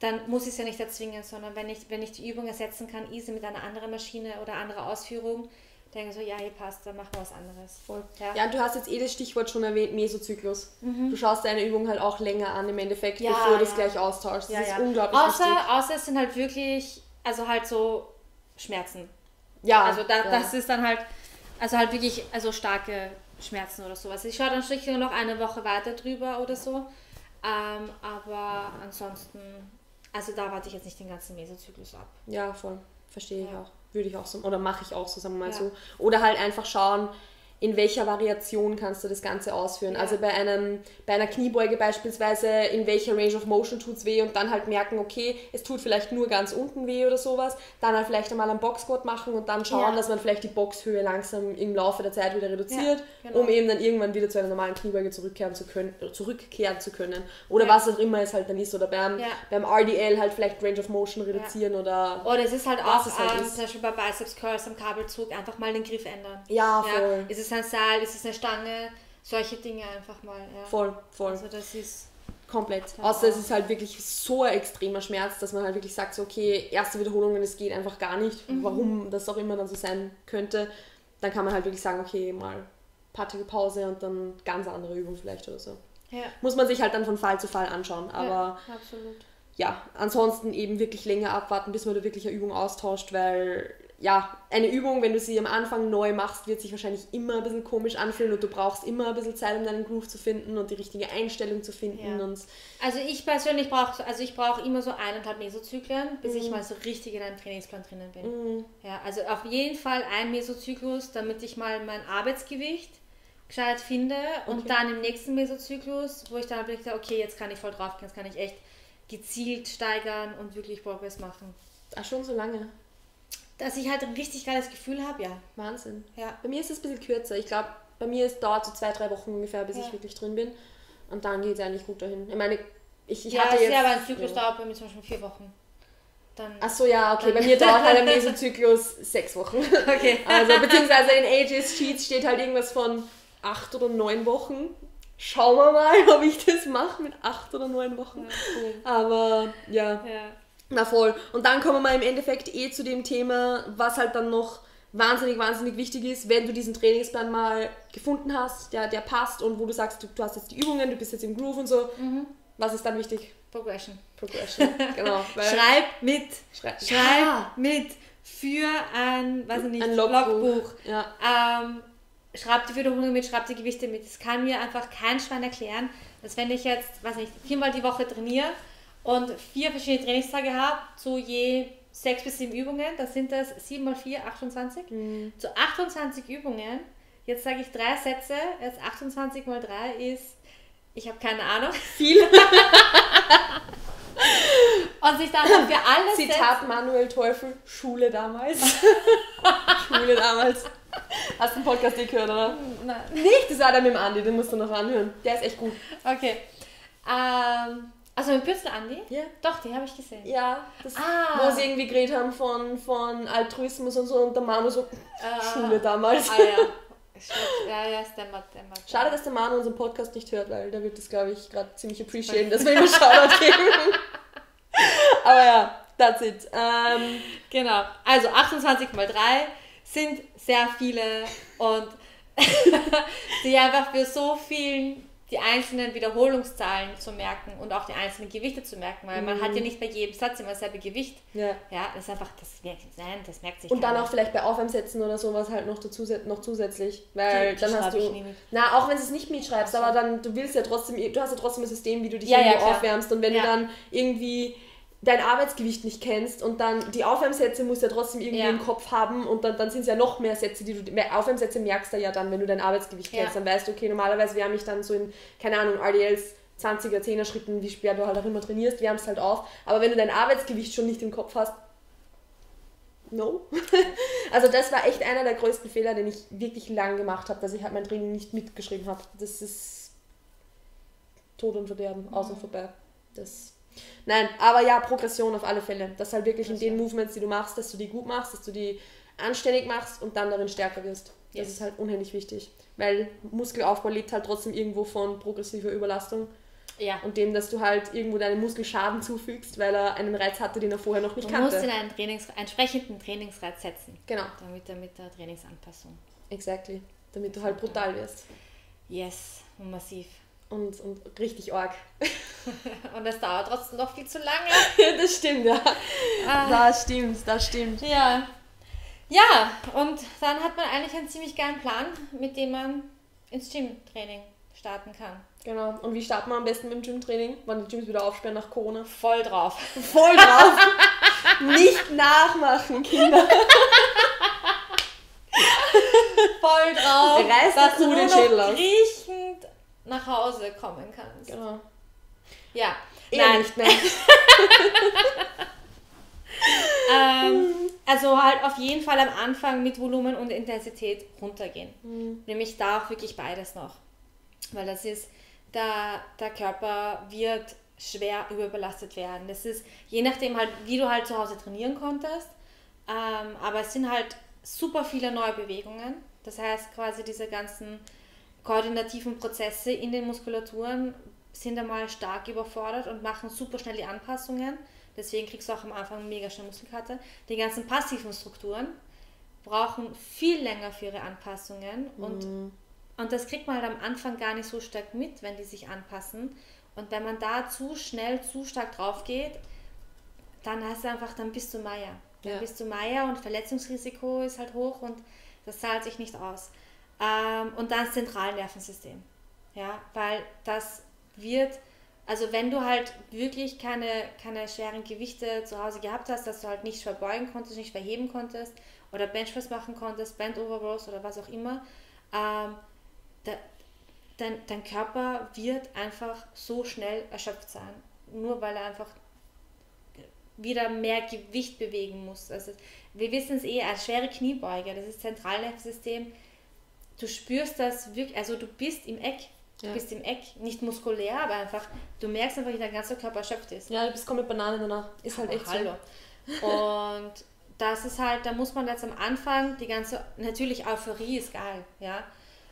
dann muss ich es ja nicht erzwingen, sondern wenn ich, wenn ich die Übung ersetzen kann, easy mit einer anderen Maschine oder anderer Ausführung, denke ich so, ja, hier passt, dann machen wir was anderes. Voll. Ja, ja, und du hast jetzt eh das Stichwort schon erwähnt, Mesozyklus. Mhm. Du schaust deine Übung halt auch länger an im Endeffekt, ja, bevor du es ja. gleich austauschst. Das ja, ist ja. unglaublich außer, wichtig. Außer es sind halt wirklich, also halt so Schmerzen. Ja. Also da, ja. das ist dann halt, also halt wirklich, also starke Schmerzen oder sowas. Ich schaue dann sicher noch eine Woche weiter drüber oder so. Ähm, aber ansonsten, also da warte ich jetzt nicht den ganzen Mesozyklus ab. Ja, voll. Verstehe ich ja. auch. Würde ich auch so, oder mache ich auch so, sagen wir mal ja. so. Oder halt einfach schauen, in welcher Variation kannst du das Ganze ausführen. Ja. Also bei einem, bei einer Kniebeuge beispielsweise, in welcher Range of Motion tut es weh und dann halt merken, okay, es tut vielleicht nur ganz unten weh oder sowas. Dann halt vielleicht einmal einen Boxsquat machen und dann schauen, ja. dass man vielleicht die Boxhöhe langsam im Laufe der Zeit wieder reduziert, ja, genau. um eben dann irgendwann wieder zu einer normalen Kniebeuge zurückkehren zu können, zurückkehren zu können. Oder ja. was auch immer es halt dann ist. Oder beim, ja. beim R D L halt vielleicht Range of Motion reduzieren ja. oder... Oder es ist halt auch, es halt ähm, ist. zum Beispiel bei Biceps Curls am Kabelzug einfach mal den Griff ändern. Ja, voll. Ja. Ist es ein Seil, ist es eine Stange, solche Dinge einfach mal. Ja. Voll, voll. Also das ist... Komplett. Außer es ist halt wirklich so ein extremer Schmerz, dass man halt wirklich sagt, so, okay, erste Wiederholungen, es geht einfach gar nicht, mhm. warum das auch immer dann so sein könnte. Dann kann man halt wirklich sagen, okay, mal ein paar Tage Pause und dann ganz andere Übung vielleicht oder so. Ja. Muss man sich halt dann von Fall zu Fall anschauen. Aber ja, absolut. Ja, ansonsten eben wirklich länger abwarten, bis man da wirklich eine Übung austauscht, weil ja, eine Übung, wenn du sie am Anfang neu machst, wird sich wahrscheinlich immer ein bisschen komisch anfühlen und du brauchst immer ein bisschen Zeit, um deinen Groove zu finden und die richtige Einstellung zu finden. Ja. Und also ich persönlich brauche also ich brauche immer so eineinhalb Mesozyklen, bis mm. ich mal so richtig in einem Trainingsplan drinnen bin. Mm. Ja, also auf jeden Fall ein Mesozyklus, damit ich mal mein Arbeitsgewicht gescheit finde und okay. dann im nächsten Mesozyklus, wo ich dann wirklich sage, okay, jetzt kann ich voll drauf gehen, jetzt kann ich echt gezielt steigern und wirklich Progress machen. Ach, schon so lange? Dass ich halt ein richtig geiles Gefühl habe, ja. Wahnsinn. Ja. Bei mir ist es ein bisschen kürzer. Ich glaube, bei mir ist dauert so zwei, drei Wochen ungefähr, bis ja. ich wirklich drin bin. Und dann geht es eigentlich gut dahin. Ich meine, ich, ich ja, hatte jetzt... Ja, aber ein Zyklus ja. dauert bei mir zum Beispiel vier Wochen. Dann, Ach so, ja, okay. Bei mir dauert halt ein Mesozyklus sechs Wochen. Okay. Also, beziehungsweise in A J's Sheets steht halt irgendwas von acht oder neun Wochen. Schauen wir mal, ob ich das mache mit acht oder neun Wochen. Ja, cool. Aber, ja... ja. Na voll. Und dann kommen wir im Endeffekt eh zu dem Thema, was halt dann noch wahnsinnig, wahnsinnig wichtig ist, wenn du diesen Trainingsplan mal gefunden hast, der, der passt und wo du sagst, du, du hast jetzt die Übungen, du bist jetzt im Groove und so. Mhm. Was ist dann wichtig? Progression. Progression, genau. Schreib mit. Schrei- Schreib ja. mit für ein, weiß ich nicht, ein Logbuch. Logbuch. Ja. Ähm, schreib die Wiederholungen mit, schreib die Gewichte mit. Das kann mir einfach kein Schwein erklären, dass wenn ich jetzt, weiß nicht, viermal die Woche trainiere, und vier verschiedene Trainingstage habe, zu je sechs bis sieben Übungen, das sind das sieben mal vier, achtundzwanzig. Mhm. Zu achtundzwanzig Übungen, jetzt sage ich drei Sätze, jetzt achtundzwanzig mal drei ist, ich habe keine Ahnung. Viel. Und sich dann für alles Zitat setzen. Manuel Teufel, Schule damals. Schule damals. Hast du den Podcast nicht gehört, oder? Nein. Nicht? Das war der mit dem Andi, den musst du noch anhören. Der ist echt gut. Okay. Ähm... Also mit Bürzel Andi? Ja. Doch, die habe ich gesehen. Ja, das, ah. wo sie irgendwie geredet haben von, von Altruismus und so und der Manu so, äh, Schule damals. Ah ja, ja, ja, ist dämmert, dämmert. Schade, dass der Manu unseren Podcast nicht hört, weil der wird das, glaube ich, gerade ziemlich appreciaten, dass wir ihm einen Shoutout geben. Aber ja, that's it. Ähm, genau, also achtundzwanzig mal drei sind sehr viele und die einfach für so vielen die einzelnen Wiederholungszahlen zu merken und auch die einzelnen Gewichte zu merken, weil mhm. man hat ja nicht bei jedem Satz immer dasselbe Gewicht. Ja. Ja, das ist einfach, das merkt, nein, das merkt sich Und keiner. dann auch vielleicht bei Aufwärmsätzen oder sowas halt noch, dazu, noch zusätzlich, weil die, dann die hast du, na, auch wenn du es nicht mitschreibst, aber dann, du willst ja trotzdem, du hast ja trotzdem ein System, wie du dich ja, irgendwo ja, aufwärmst und wenn ja. du dann irgendwie dein Arbeitsgewicht nicht kennst und dann die Aufwärmsätze musst du ja trotzdem irgendwie ja. im Kopf haben und dann, dann sind es ja noch mehr Sätze, die du, mehr Aufwärmsätze merkst du ja dann, wenn du dein Arbeitsgewicht kennst, ja. dann weißt du, okay, normalerweise wärme ich dann so in, keine Ahnung, R D Ls zwanziger, zehner Schritten, wie schwer du halt auch immer trainierst, wärmst halt auf, aber wenn du dein Arbeitsgewicht schon nicht im Kopf hast, no. Also das war echt einer der größten Fehler, den ich wirklich lang gemacht habe, dass ich halt mein Training nicht mitgeschrieben habe. Das ist Tod und Verderben, mhm. außen vorbei. Das Nein, aber ja, Progression auf alle Fälle. Dass halt wirklich in den Movements, die du machst, dass du die gut machst, dass du die anständig machst und dann darin stärker wirst. Das yes. ist halt unheimlich wichtig. Weil Muskelaufbau lebt halt trotzdem irgendwo von progressiver Überlastung. Ja. Und dem, dass du halt irgendwo deinen Muskel Schaden zufügst, weil er einen Reiz hatte, den er vorher noch nicht du kannte. Du musst ihn einen Trainings, entsprechenden Trainingsreiz setzen. Genau. Damit er mit der Trainingsanpassung. Exactly. Damit du halt brutal wirst. Yes, und massiv. Und, und richtig arg. Und das dauert trotzdem noch viel zu lange. Ja, das stimmt, ja. Ah. Das stimmt, das stimmt. Ja. Ja, und dann hat man eigentlich einen ziemlich geilen Plan, mit dem man ins Gym-Training starten kann. Genau. Und wie starten wir am besten mit dem Gym-Training, wann die Gyms wieder aufsperren nach Corona? Voll drauf. Voll drauf. Nicht nachmachen, Kinder. Voll drauf. Reiß dass du du den nur Schädel noch aus. riechend nach Hause kommen kannst. Genau. Ja. Eher Nein. nicht, ne? ähm, also halt auf jeden Fall am Anfang mit Volumen und Intensität runtergehen. Mhm. Nämlich da auch wirklich beides noch. Weil das ist, der, der Körper wird schwer überbelastet werden. Das ist, je nachdem halt, wie du halt zu Hause trainieren konntest, ähm, aber es sind halt super viele neue Bewegungen. Das heißt quasi diese ganzen koordinativen Prozesse in den Muskulaturen sind einmal stark überfordert und machen super schnell die Anpassungen. Deswegen kriegst du auch am Anfang mega schnell Muskelkater. Die ganzen passiven Strukturen brauchen viel länger für ihre Anpassungen und, Mhm. und das kriegt man halt am Anfang gar nicht so stark mit, wenn die sich anpassen. Und wenn man da zu schnell, zu stark drauf geht, dann hast du einfach, dann bist du Meier. Dann Ja. bist du Meier und Verletzungsrisiko ist halt hoch und das zahlt sich nicht aus. Ähm, und dann das Zentralnervensystem. Ja, weil das wird, also wenn du halt wirklich keine, keine schweren Gewichte zu Hause gehabt hast, dass du halt nicht verbeugen konntest, nicht verheben konntest oder Benchpress machen konntest, Bent Over Rows oder was auch immer, ähm, da, dein, dein Körper wird einfach so schnell erschöpft sein. Nur weil er einfach wieder mehr Gewicht bewegen muss. Also wir wissen es eh, als schwere Kniebeuge, das ist Zentralnervensystem, du spürst das wirklich, also du bist im Eck, du Ja. bist im Eck, nicht muskulär, aber einfach, du merkst einfach, wie dein ganzer Körper erschöpft ist. Ja, du bist komplett Banane danach. Ist halt echt Hallo. Und das ist halt, da muss man jetzt am Anfang, die ganze, natürlich Euphorie ist geil, ja.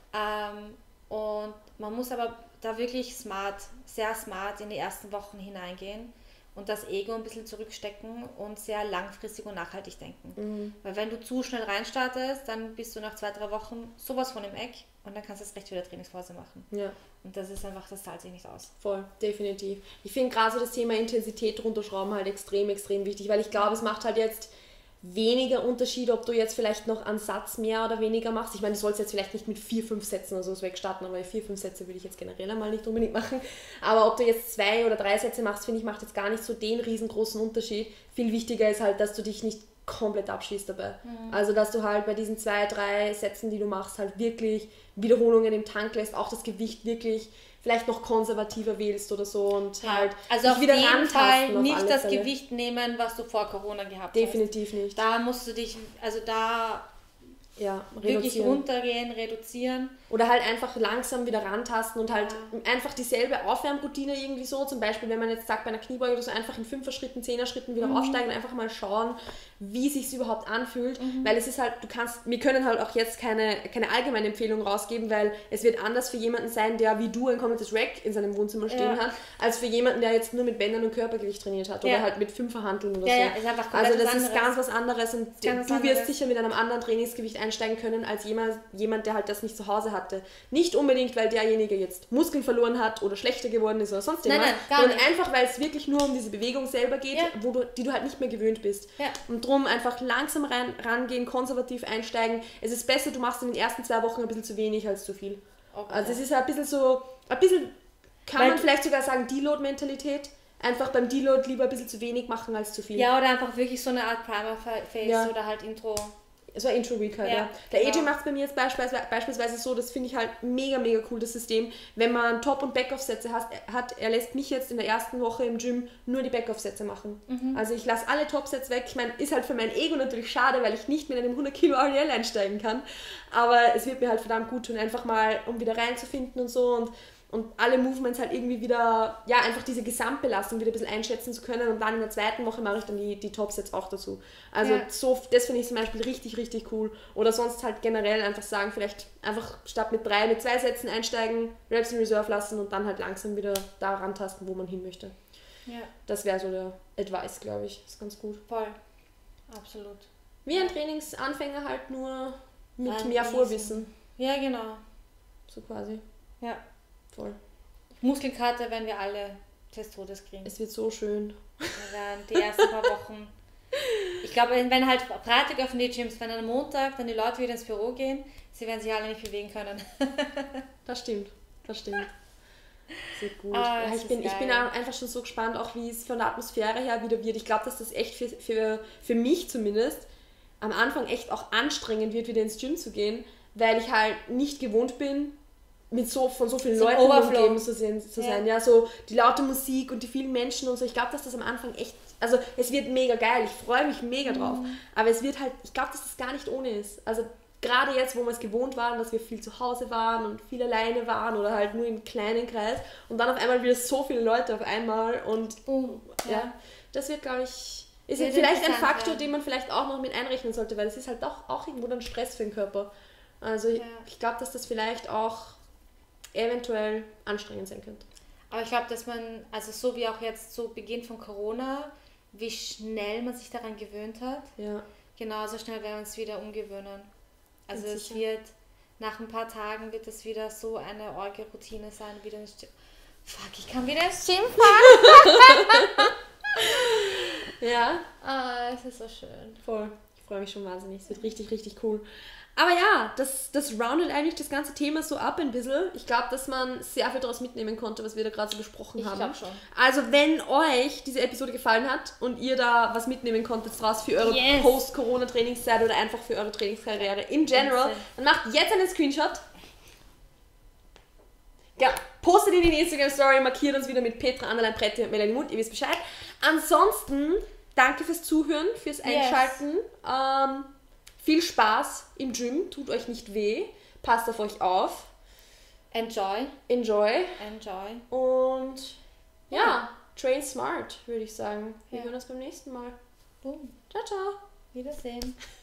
Ähm, und man muss aber da wirklich smart, sehr smart in die ersten Wochen hineingehen und das Ego ein bisschen zurückstecken und sehr langfristig und nachhaltig denken. Mhm. Weil wenn du zu schnell reinstartest, dann bist du nach zwei, drei Wochen sowas von im Eck und dann kannst du es recht wieder Trainingspause machen. Ja. Und das ist einfach, das zahlt sich nicht aus. Voll, definitiv. Ich finde gerade so das Thema Intensität runterschrauben halt extrem, extrem wichtig, weil ich glaube, es macht halt jetzt weniger Unterschied, ob du jetzt vielleicht noch einen Satz mehr oder weniger machst. Ich meine, du sollst jetzt vielleicht nicht mit vier, fünf Sätzen oder so wegstarten, aber vier, fünf Sätze würde ich jetzt generell einmal nicht unbedingt machen. Aber ob du jetzt zwei oder drei Sätze machst, finde ich, macht jetzt gar nicht so den riesengroßen Unterschied. Viel wichtiger ist halt, dass du dich nicht komplett abschießt dabei. Mhm. Also, dass du halt bei diesen zwei, drei Sätzen, die du machst, halt wirklich Wiederholungen im Tank lässt, auch das Gewicht wirklich vielleicht noch konservativer wählst oder so und ja. halt also auf wieder jeden Fall auf nicht das Fälle. Gewicht nehmen, was du vor Corona gehabt Definitiv hast. nicht. Da musst du dich, also da ja, wirklich runtergehen, reduzieren. Oder halt einfach langsam wieder rantasten und halt ja. einfach dieselbe Aufwärmroutine irgendwie so, zum Beispiel wenn man jetzt sagt bei einer Kniebeuge oder so, einfach in fünfer Schritten, zehner Schritten wieder mhm. aufsteigen und einfach mal schauen, wie sich's überhaupt anfühlt, mhm. weil es ist halt, du kannst, wir können halt auch jetzt keine, keine allgemeine Empfehlung rausgeben, weil es wird anders für jemanden sein, der wie du ein komplettes Rack in seinem Wohnzimmer stehen ja. hat, als für jemanden, der jetzt nur mit Bändern und Körpergewicht trainiert hat ja. oder halt mit Fünferhanteln oder ja, so. Ja, ist einfach also das anderes. ist ganz was anderes und du was wirst anderes. sicher mit einem anderen Trainingsgewicht einsteigen können, als jemand, jemand, der halt das nicht zu Hause hatte. Nicht unbedingt, weil derjenige jetzt Muskeln verloren hat oder schlechter geworden ist oder sonst irgendwas, nein, nein, sondern einfach, weil es wirklich nur um diese Bewegung selber geht, ja. wo du, die du halt nicht mehr gewöhnt bist. Ja. Und drum einfach langsam rein, rangehen, konservativ einsteigen. Es ist besser, du machst in den ersten zwei Wochen ein bisschen zu wenig als zu viel. Okay. Also es ist ein bisschen so, ein bisschen, kann weil man vielleicht sogar sagen, Deload-Mentalität. Einfach beim Deload lieber ein bisschen zu wenig machen als zu viel. Ja, oder einfach wirklich so eine Art Primer-Phase ja. oder halt Intro. Es war Intro-Week halt, ja. ja. Der genau. A J macht es bei mir jetzt beispielsweise, beispielsweise so, das finde ich halt mega, mega cool, das System. Wenn man Top- und Back-Off-Sätze hat, hat, er lässt mich jetzt in der ersten Woche im Gym nur die Back-Off-Sätze machen. Mhm. Also ich lasse alle Top-Sätze weg. Ich meine, ist halt für mein Ego natürlich schade, weil ich nicht mit einem hundert Kilo R D L einsteigen kann. Aber es wird mir halt verdammt gut tun, einfach mal, um wieder reinzufinden und so. Und und alle Movements halt irgendwie wieder, ja, einfach diese Gesamtbelastung wieder ein bisschen einschätzen zu können und dann in der zweiten Woche mache ich dann die, die Topsets auch dazu. Also Ja. so, das finde ich zum Beispiel richtig, richtig cool. Oder sonst halt generell einfach sagen, vielleicht einfach statt mit drei, mit zwei Sätzen einsteigen, Reps in Reserve lassen und dann halt langsam wieder da rantasten, wo man hin möchte. Ja, Das wäre so der Advice, glaube ich. Das ist ganz gut. voll. Absolut. Wie ein Trainingsanfänger halt nur mit Ein mehr Riesen. Vorwissen. Ja, genau. So quasi. Ja. Voll. Muskelkater werden wir alle des Todes kriegen. Es wird so schön. Wir werden die ersten paar Wochen. Ich glaube, wenn wenn halt Freitag öffnen die Gyms, wenn am Montag dann die Leute wieder ins Büro gehen, sie werden sich alle nicht bewegen können. Das stimmt. Das stimmt. Sehr gut. Ah, ja, das ich, bin, ist ich bin geil. auch einfach schon so gespannt, auch wie es von der Atmosphäre her wieder wird. Ich glaube, dass das echt für, für, für mich zumindest am Anfang echt auch anstrengend wird, wieder ins Gym zu gehen, weil ich halt nicht gewohnt bin, mit so, von so vielen So ein Leuten Overflow. umgeben zu sein, zu Ja. sein. Ja, so die laute Musik und die vielen Menschen und so. Ich glaube, dass das am Anfang echt, also es wird mega geil, ich freue mich mega drauf, Mhm. aber es wird halt, ich glaube, dass das gar nicht ohne ist. Also gerade jetzt, wo wir es gewohnt waren, dass wir viel zu Hause waren und viel alleine waren oder halt nur im kleinen Kreis und dann auf einmal wieder so viele Leute auf einmal und Boom. ja, Ja. das wird, glaube ich, ist Wird vielleicht ein interessant Faktor, werden. den man vielleicht auch noch mit einrechnen sollte, weil es ist halt doch auch irgendwo dann Stress für den Körper. Also Ja. ich glaube, dass das vielleicht auch eventuell anstrengend sein könnte. Aber ich glaube, dass man, also so wie auch jetzt zu Beginn von Corona, wie schnell man sich daran gewöhnt hat, Ja, genauso schnell werden wir uns wieder umgewöhnen. Also Ganz es sicher. wird, nach ein paar Tagen wird es wieder so eine orge Routine sein, wieder ins Gym. Fuck, ich kann wieder ins Gym fahren. ja, Ah, es ist so schön. voll. Ich freue mich schon wahnsinnig. Es wird richtig, richtig cool. Aber ja, das, das roundet eigentlich das ganze Thema so ab ein bisschen. Ich glaube, dass man sehr viel daraus mitnehmen konnte, was wir da gerade so besprochen Ich haben. glaube schon. Also wenn euch diese Episode gefallen hat und ihr da was mitnehmen konntet draus für eure Yes. Post-Corona-Trainingszeit oder einfach für eure Trainingskarriere in general, Wahnsinn. dann macht jetzt einen Screenshot. Ja, postet in die Instagram-Story, markiert uns wieder mit Petra, Annalein, Pretti und Melanie Mund, ihr wisst Bescheid. Ansonsten, danke fürs Zuhören, fürs Einschalten. Ähm, viel Spaß im Gym, tut euch nicht weh, passt auf euch auf, Enjoy. enjoy Enjoy. und ja, Ja. train smart, würde ich sagen. Wir Ja. hören uns beim nächsten Mal. Boom. Ciao, ciao. Wiedersehen.